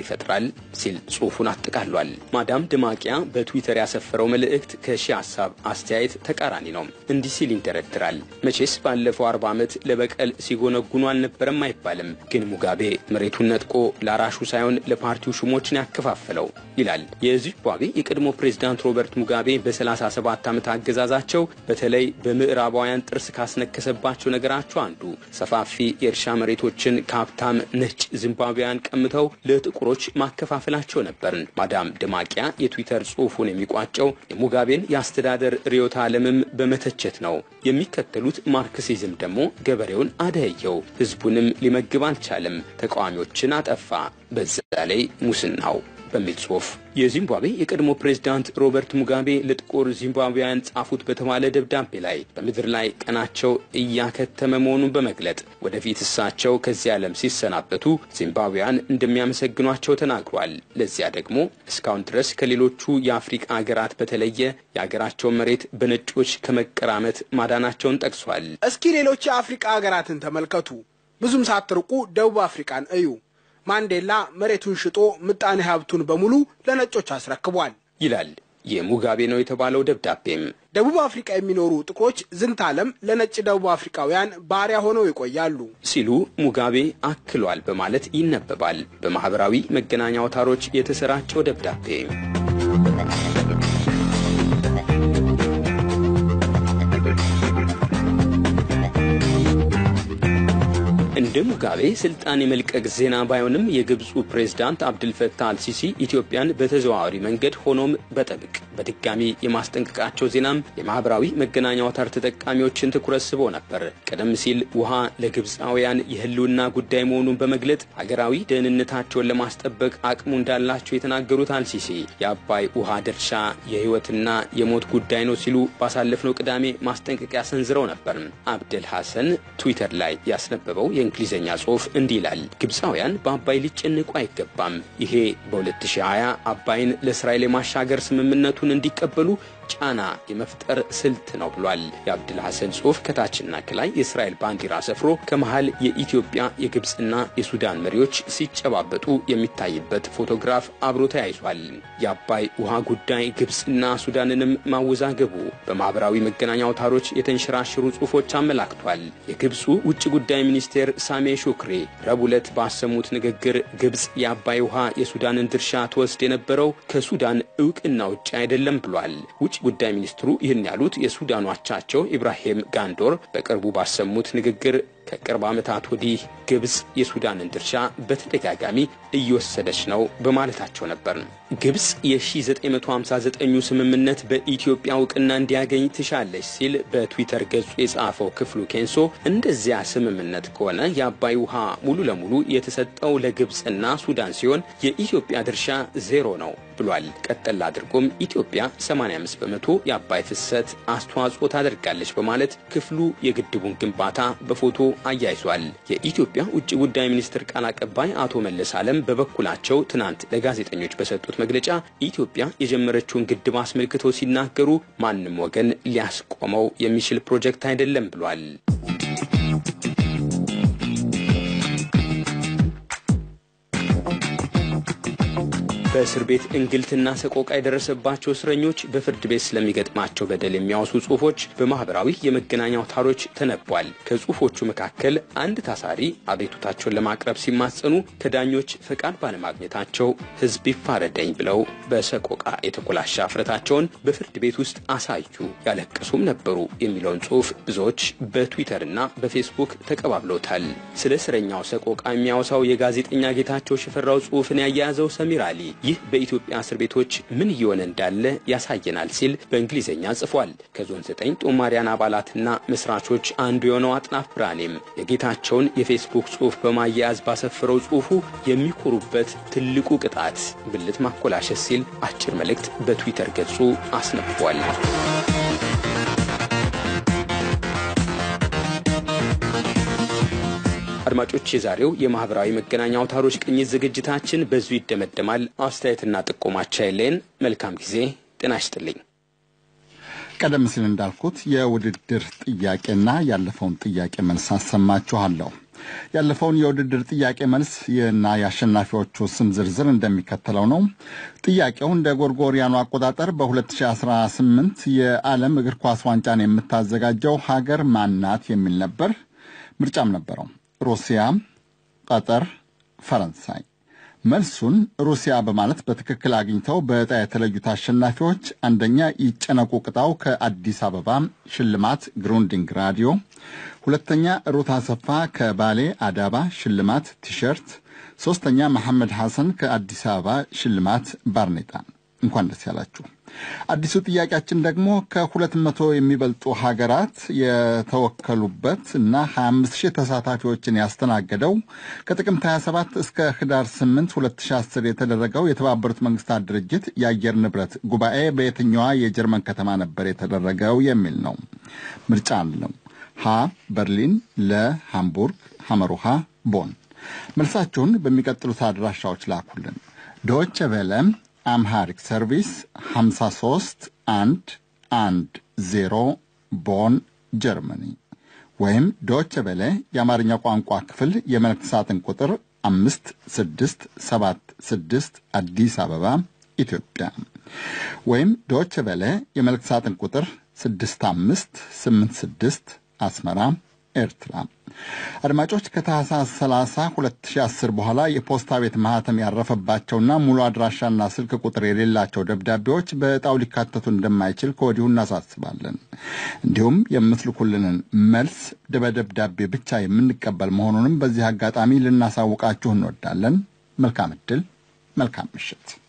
ይፈጥራል ሲል ጽሑፉን አጠቃሏል። ማዳም ድማቂያ በትዊተር ያሰፈረው መልእክት ከሺ ሐሳብ አስተያየት ተቃራኒ ነው። እንዲህ ሲል ይንደረድራል። መቼስ ባለፈው አርባ ዓመት ለበቀል ሲጎነጉኑ አልነበረም አይባልም። ግን ሙጋቤ መሬቱን ነጥቆ ላራሹ ሳይሆን ለፓርቲው ሹሞችን ያከፋፈለው ይላል። የዚምባብዌ የቀድሞ ፕሬዝዳንት ሮበርት ሙጋቤ በሰላሳ ሰባት ዓመት አገዛዛቸው በተለይ በምዕራባውያን ጥርስ ካስነከሰባቸው ነገራቸው አንዱ ሰፋፊ የእርሻ መሬቶችን ከሀብታም ነጭ ዚምባብዌያን ቀምተው ለጥቁሮች ማከፋፈላቸው ነበር። ማዳም ድማቂያ የትዊተር ጽሑፉን የሚቋጨው የሙጋቤን የአስተዳደር ርዕዮተ ዓለምም በመተቸት ነው። የሚከተሉት ማርክሲዝም ደግሞ ገበሬውን አደየው፣ ህዝቡንም ሊመግብ አልቻለም፣ ተቃዋሚዎችን አጠፋ፣ በዛ ላይ ሙስናው በሚል ጽሑፍ የዚምባብዌ የቀድሞ ፕሬዝዳንት ሮበርት ሙጋቤ ለጥቁር ዚምባብዌያን ጻፉት በተባለ ደብዳቤ ላይ በምድር ላይ ቀናቸው እያከተመ መሆኑን በመግለጥ ወደፊት እሳቸው ከዚህ ዓለም ሲሰናበቱ ዚምባብዌያን እንደሚያመሰግኗቸው ተናግሯል። ለዚያ ደግሞ እስካሁን ድረስ ከሌሎቹ የአፍሪካ ሀገራት በተለየ የሀገራቸውን መሬት በነጮች ከመቀራመት ማዳናቸውን ጠቅሷል። እስኪ ሌሎች የአፍሪካ ሀገራትን ተመልከቱ። ብዙም ሳትርቁ ደቡብ አፍሪካን እዩ። ማንዴላ መሬቱን ሽጦ ምጣኔ ሀብቱን በሙሉ ለነጮች አስረክቧል ይላል የሙጋቤ ነው የተባለው ደብዳቤም። ደቡብ አፍሪካ የሚኖሩ ጥቁሮች ዝንታለም ለነጭ ደቡብ አፍሪካውያን ባሪያ ሆነው ይቆያሉ ሲሉ ሙጋቤ አክሏል በማለት ይነበባል በማህበራዊ መገናኛ አውታሮች የተሰራጨው ደብዳቤ። እንደ ሙጋቤ ስልጣን የመልቀቅ ዜና ባይሆንም የግብፁ ፕሬዝዳንት አብዱልፈታህ አልሲሲ ኢትዮጵያን በተዘዋዋሪ መንገድ ሆኖም በጥብቅ በድጋሚ የማስጠንቀቃቸው ዜናም የማህበራዊ መገናኛ አውታር ተጠቃሚዎችን ትኩረት ስቦ ነበር። ቀደም ሲል ውሃ ለግብፃውያን የህልውና ጉዳይ መሆኑን በመግለጥ ሀገራዊ ደህንነታቸውን ለማስጠበቅ አቅሙ እንዳላቸው የተናገሩት አልሲሲ የአባይ ውሃ ድርሻ የህይወትና የሞት ጉዳይ ነው ሲሉ ባሳለፍነው ቅዳሜ ማስጠንቀቂያ ሰንዝረው ነበር። አብደል ሐሰን ትዊተር ላይ ያስነበበው የእንግሊዘኛ ጽሑፍ እንዲህ ይላል። ግብፃውያን በአባይ ሊጨነቁ አይገባም። ይሄ በሁለት ሺህ ሃያ አባይን ለእስራኤል የማሻገር ስምምነቱን እንዲቀበሉ ጫና የመፍጠር ስልት ነው ብሏል። የአብደል ሐሰን ጽሑፍ ከታችና ከላይ የእስራኤል ባንዲራ ሰፍሮ ከመሃል የኢትዮጵያ የግብፅና የሱዳን መሪዎች ሲጨባበጡ የሚታይበት ፎቶግራፍ አብሮ ተያይዟል። የአባይ ውሃ ጉዳይ ግብፅና ሱዳንንም ማወዛገቡ በማህበራዊ መገናኛ አውታሮች የተንሸራሸሩ ጽሑፎች አመላክቷል። የግብፁ ውጭ ጉዳይ ሚኒስቴር ሳሜ ሹክሪ ረቡዕ ዕለት ባሰሙት ንግግር ግብፅ የአባይ ውሃ የሱዳንን ድርሻ ተወስድ የነበረው ከሱዳን እውቅና ውጭ አይደለም ብሏል። ውጭ ጉዳይ ሚኒስትሩ ይህን ያሉት የሱዳኑ አቻቸው ኢብራሂም ጋንዶር በቅርቡ ባሰሙት ንግግር ከቅርብ ዓመታት ወዲህ ግብፅ የሱዳንን ድርሻ በተደጋጋሚ እየወሰደች ነው በማለታቸው ነበር። ግብፅ የ1959 ስምምነት በኢትዮጵያ እውቅና እንዲያገኝ ትሻለች ሲል በትዊተር ገጹ የጻፈው ክፍሉ ኬንሶ እንደዚያ ስምምነት ከሆነ የአባይ ውሃ ሙሉ ለሙሉ የተሰጠው ለግብፅና ሱዳን ሲሆን የኢትዮጵያ ድርሻ ዜሮ ነው ብሏል። ቀጠል አድርጎም ኢትዮጵያ ሰማንያ አምስት በመቶ የአባይ ፍሰት አስተዋጽኦ ታደርጋለች በማለት ክፍሉ የግድቡን ግንባታ በፎቶ አያይዟል። የኢትዮጵያ ውጭ ጉዳይ ሚኒስትር ቃል አቀባይ አቶ መለስ አለም በበኩላቸው ትናንት ለጋዜጠኞች በሰጡት መግለጫ ኢትዮጵያ የጀመረችውን ግድብ አስመልክተው ሲናገሩ ማንም ወገን ሊያስቆመው የሚችል ፕሮጀክት አይደለም ብሏል። በእስር ቤት እንግልትና ሰቆቃ የደረሰባቸው እስረኞች በፍርድ ቤት ስለሚገጥማቸው በደል የሚያወሱ ጽሑፎች በማህበራዊ የመገናኛ አውታሮች ተነቧል። ከጽሑፎቹ መካከል አንድ ታሳሪ አቤቱታቸውን ለማቅረብ ሲማጸኑ ከዳኞች ፈቃድ ባለማግኘታቸው ሕዝብ ይፋረደኝ ብለው በሰቆቃ የተቆላሸ አፍረታቸውን በፍርድ ቤት ውስጥ አሳዩ፣ ያለቀሱም ነበሩ የሚለውን ጽሑፍ ብዙዎች በትዊተርና በፌስቡክ ተቀባብለውታል። ስለ እስረኛው ሰቆቃ የሚያወሳው የጋዜጠኛ ጌታቸው ሽፈራው ጽሑፍን ያያያዘው ሰሚር አሊ ይህ በኢትዮጵያ እስር ቤቶች ምን እየሆነ እንዳለ ያሳየናል ሲል በእንግሊዘኛ ጽፏል። ከዞን ዘጠኝ ጦማሪያን አባላትና መስራቾች አንዱ የሆነው አጥናፍ ብርሃኔም የጌታቸውን የፌስቡክ ጽሑፍ በማያያዝ ባሰፈረው ጽሑፉ የሚኮሩበት ትልቁ ቅጣት ብልት ማኮላሸት ሲል አጭር መልእክት በትዊተር ገጹ አስነብቧል። አድማጮች የዛሬው የማህበራዊ መገናኛ አውታሮች ቅኝት ዝግጅታችን በዙ ይደመደማል። አስተያየትና ጥቆማቻ የለን። መልካም ጊዜ። ጤና ይስጥልኝ። ቀደም ሲል እንዳልኩት የውድድር ጥያቄና ያለፈውን ጥያቄ መልስ አሰማችኋለሁ። ያለፈውን የውድድር ጥያቄ መልስ እና የአሸናፊዎቹ ስም ዝርዝር እንደሚከተለው ነው። ጥያቄው እንደ ጎርጎሪያኑ አቆጣጠር በ2018 የዓለም እግር ኳስ ዋንጫን የምታዘጋጀው ሀገር ማናት የሚል ነበር። ምርጫም ነበረው ሩሲያ፣ ቀጠር፣ ፈረንሳይ። መልሱን ሩሲያ በማለት በትክክል አግኝተው በዕጣ የተለዩት አሸናፊዎች አንደኛ ይጨነቁ ቅጣው ከአዲስ አበባ ሽልማት ግሩንዲንግ ራዲዮ፣ ሁለተኛ ሩት አሰፋ ከባሌ አዳባ ሽልማት ቲሸርት፣ ሶስተኛ መሐመድ ሐሰን ከአዲስ አበባ ሽልማት ባርኔጣ። እንኳን ደስ ያላችሁ። አዲሱ ጥያቄያችን ደግሞ ከሁለት መቶ የሚበልጡ ሀገራት የተወከሉበት እና ሀያ አምስት ሺህ ተሳታፊዎችን ያስተናገደው ከጥቅምት ሀያ ሰባት እስከ ህዳር ስምንት ሁለት ሺህ አስር የተደረገው የተባበሩት መንግስታት ድርጅት የአየር ንብረት ጉባኤ በየትኛዋ የጀርመን ከተማ ነበር የተደረገው የሚል ነው። ምርጫ አለው። ሀ በርሊን፣ ለ ሃምቡርግ፣ ሐመሩሃ ቦን። መልሳችሁን በሚቀጥሉት አድራሻዎች ላኩልን። ዶይቼ ቬለ አምሃሪክ ሰርቪስ ሀምሳ ሶስት አንድ አንድ ዜሮ ቦን ጀርመኒ፣ ወይም ዶይቼ ቬለ የአማርኛ ቋንቋ ክፍል የመልእክት ሳጥን ቁጥር አምስት ስድስት ሰባት ስድስት አዲስ አበባ ኢትዮጵያ፣ ወይም ዶይቼ ቬለ የመልእክት ሳጥን ቁጥር ስድስት አምስት ስምንት ስድስት አስመራ ኤርትራ። አድማጮች ከታህሳስ ሰላሳ ሁለት ሺህ አስር በኋላ የፖስታ ቤት ማህተም ያረፈባቸውና ሙሉ አድራሻና ስልክ ቁጥር የሌላቸው ደብዳቤዎች በዕጣው ሊካተቱ እንደማይችል ከወዲሁ እናሳስባለን። እንዲሁም የምትልኩልንን መልስ በደብዳቤ ብቻ የምንቀበል መሆኑንም በዚህ አጋጣሚ ልናሳውቃችሁ እንወዳለን። መልካም ዕድል፣ መልካም ምሽት።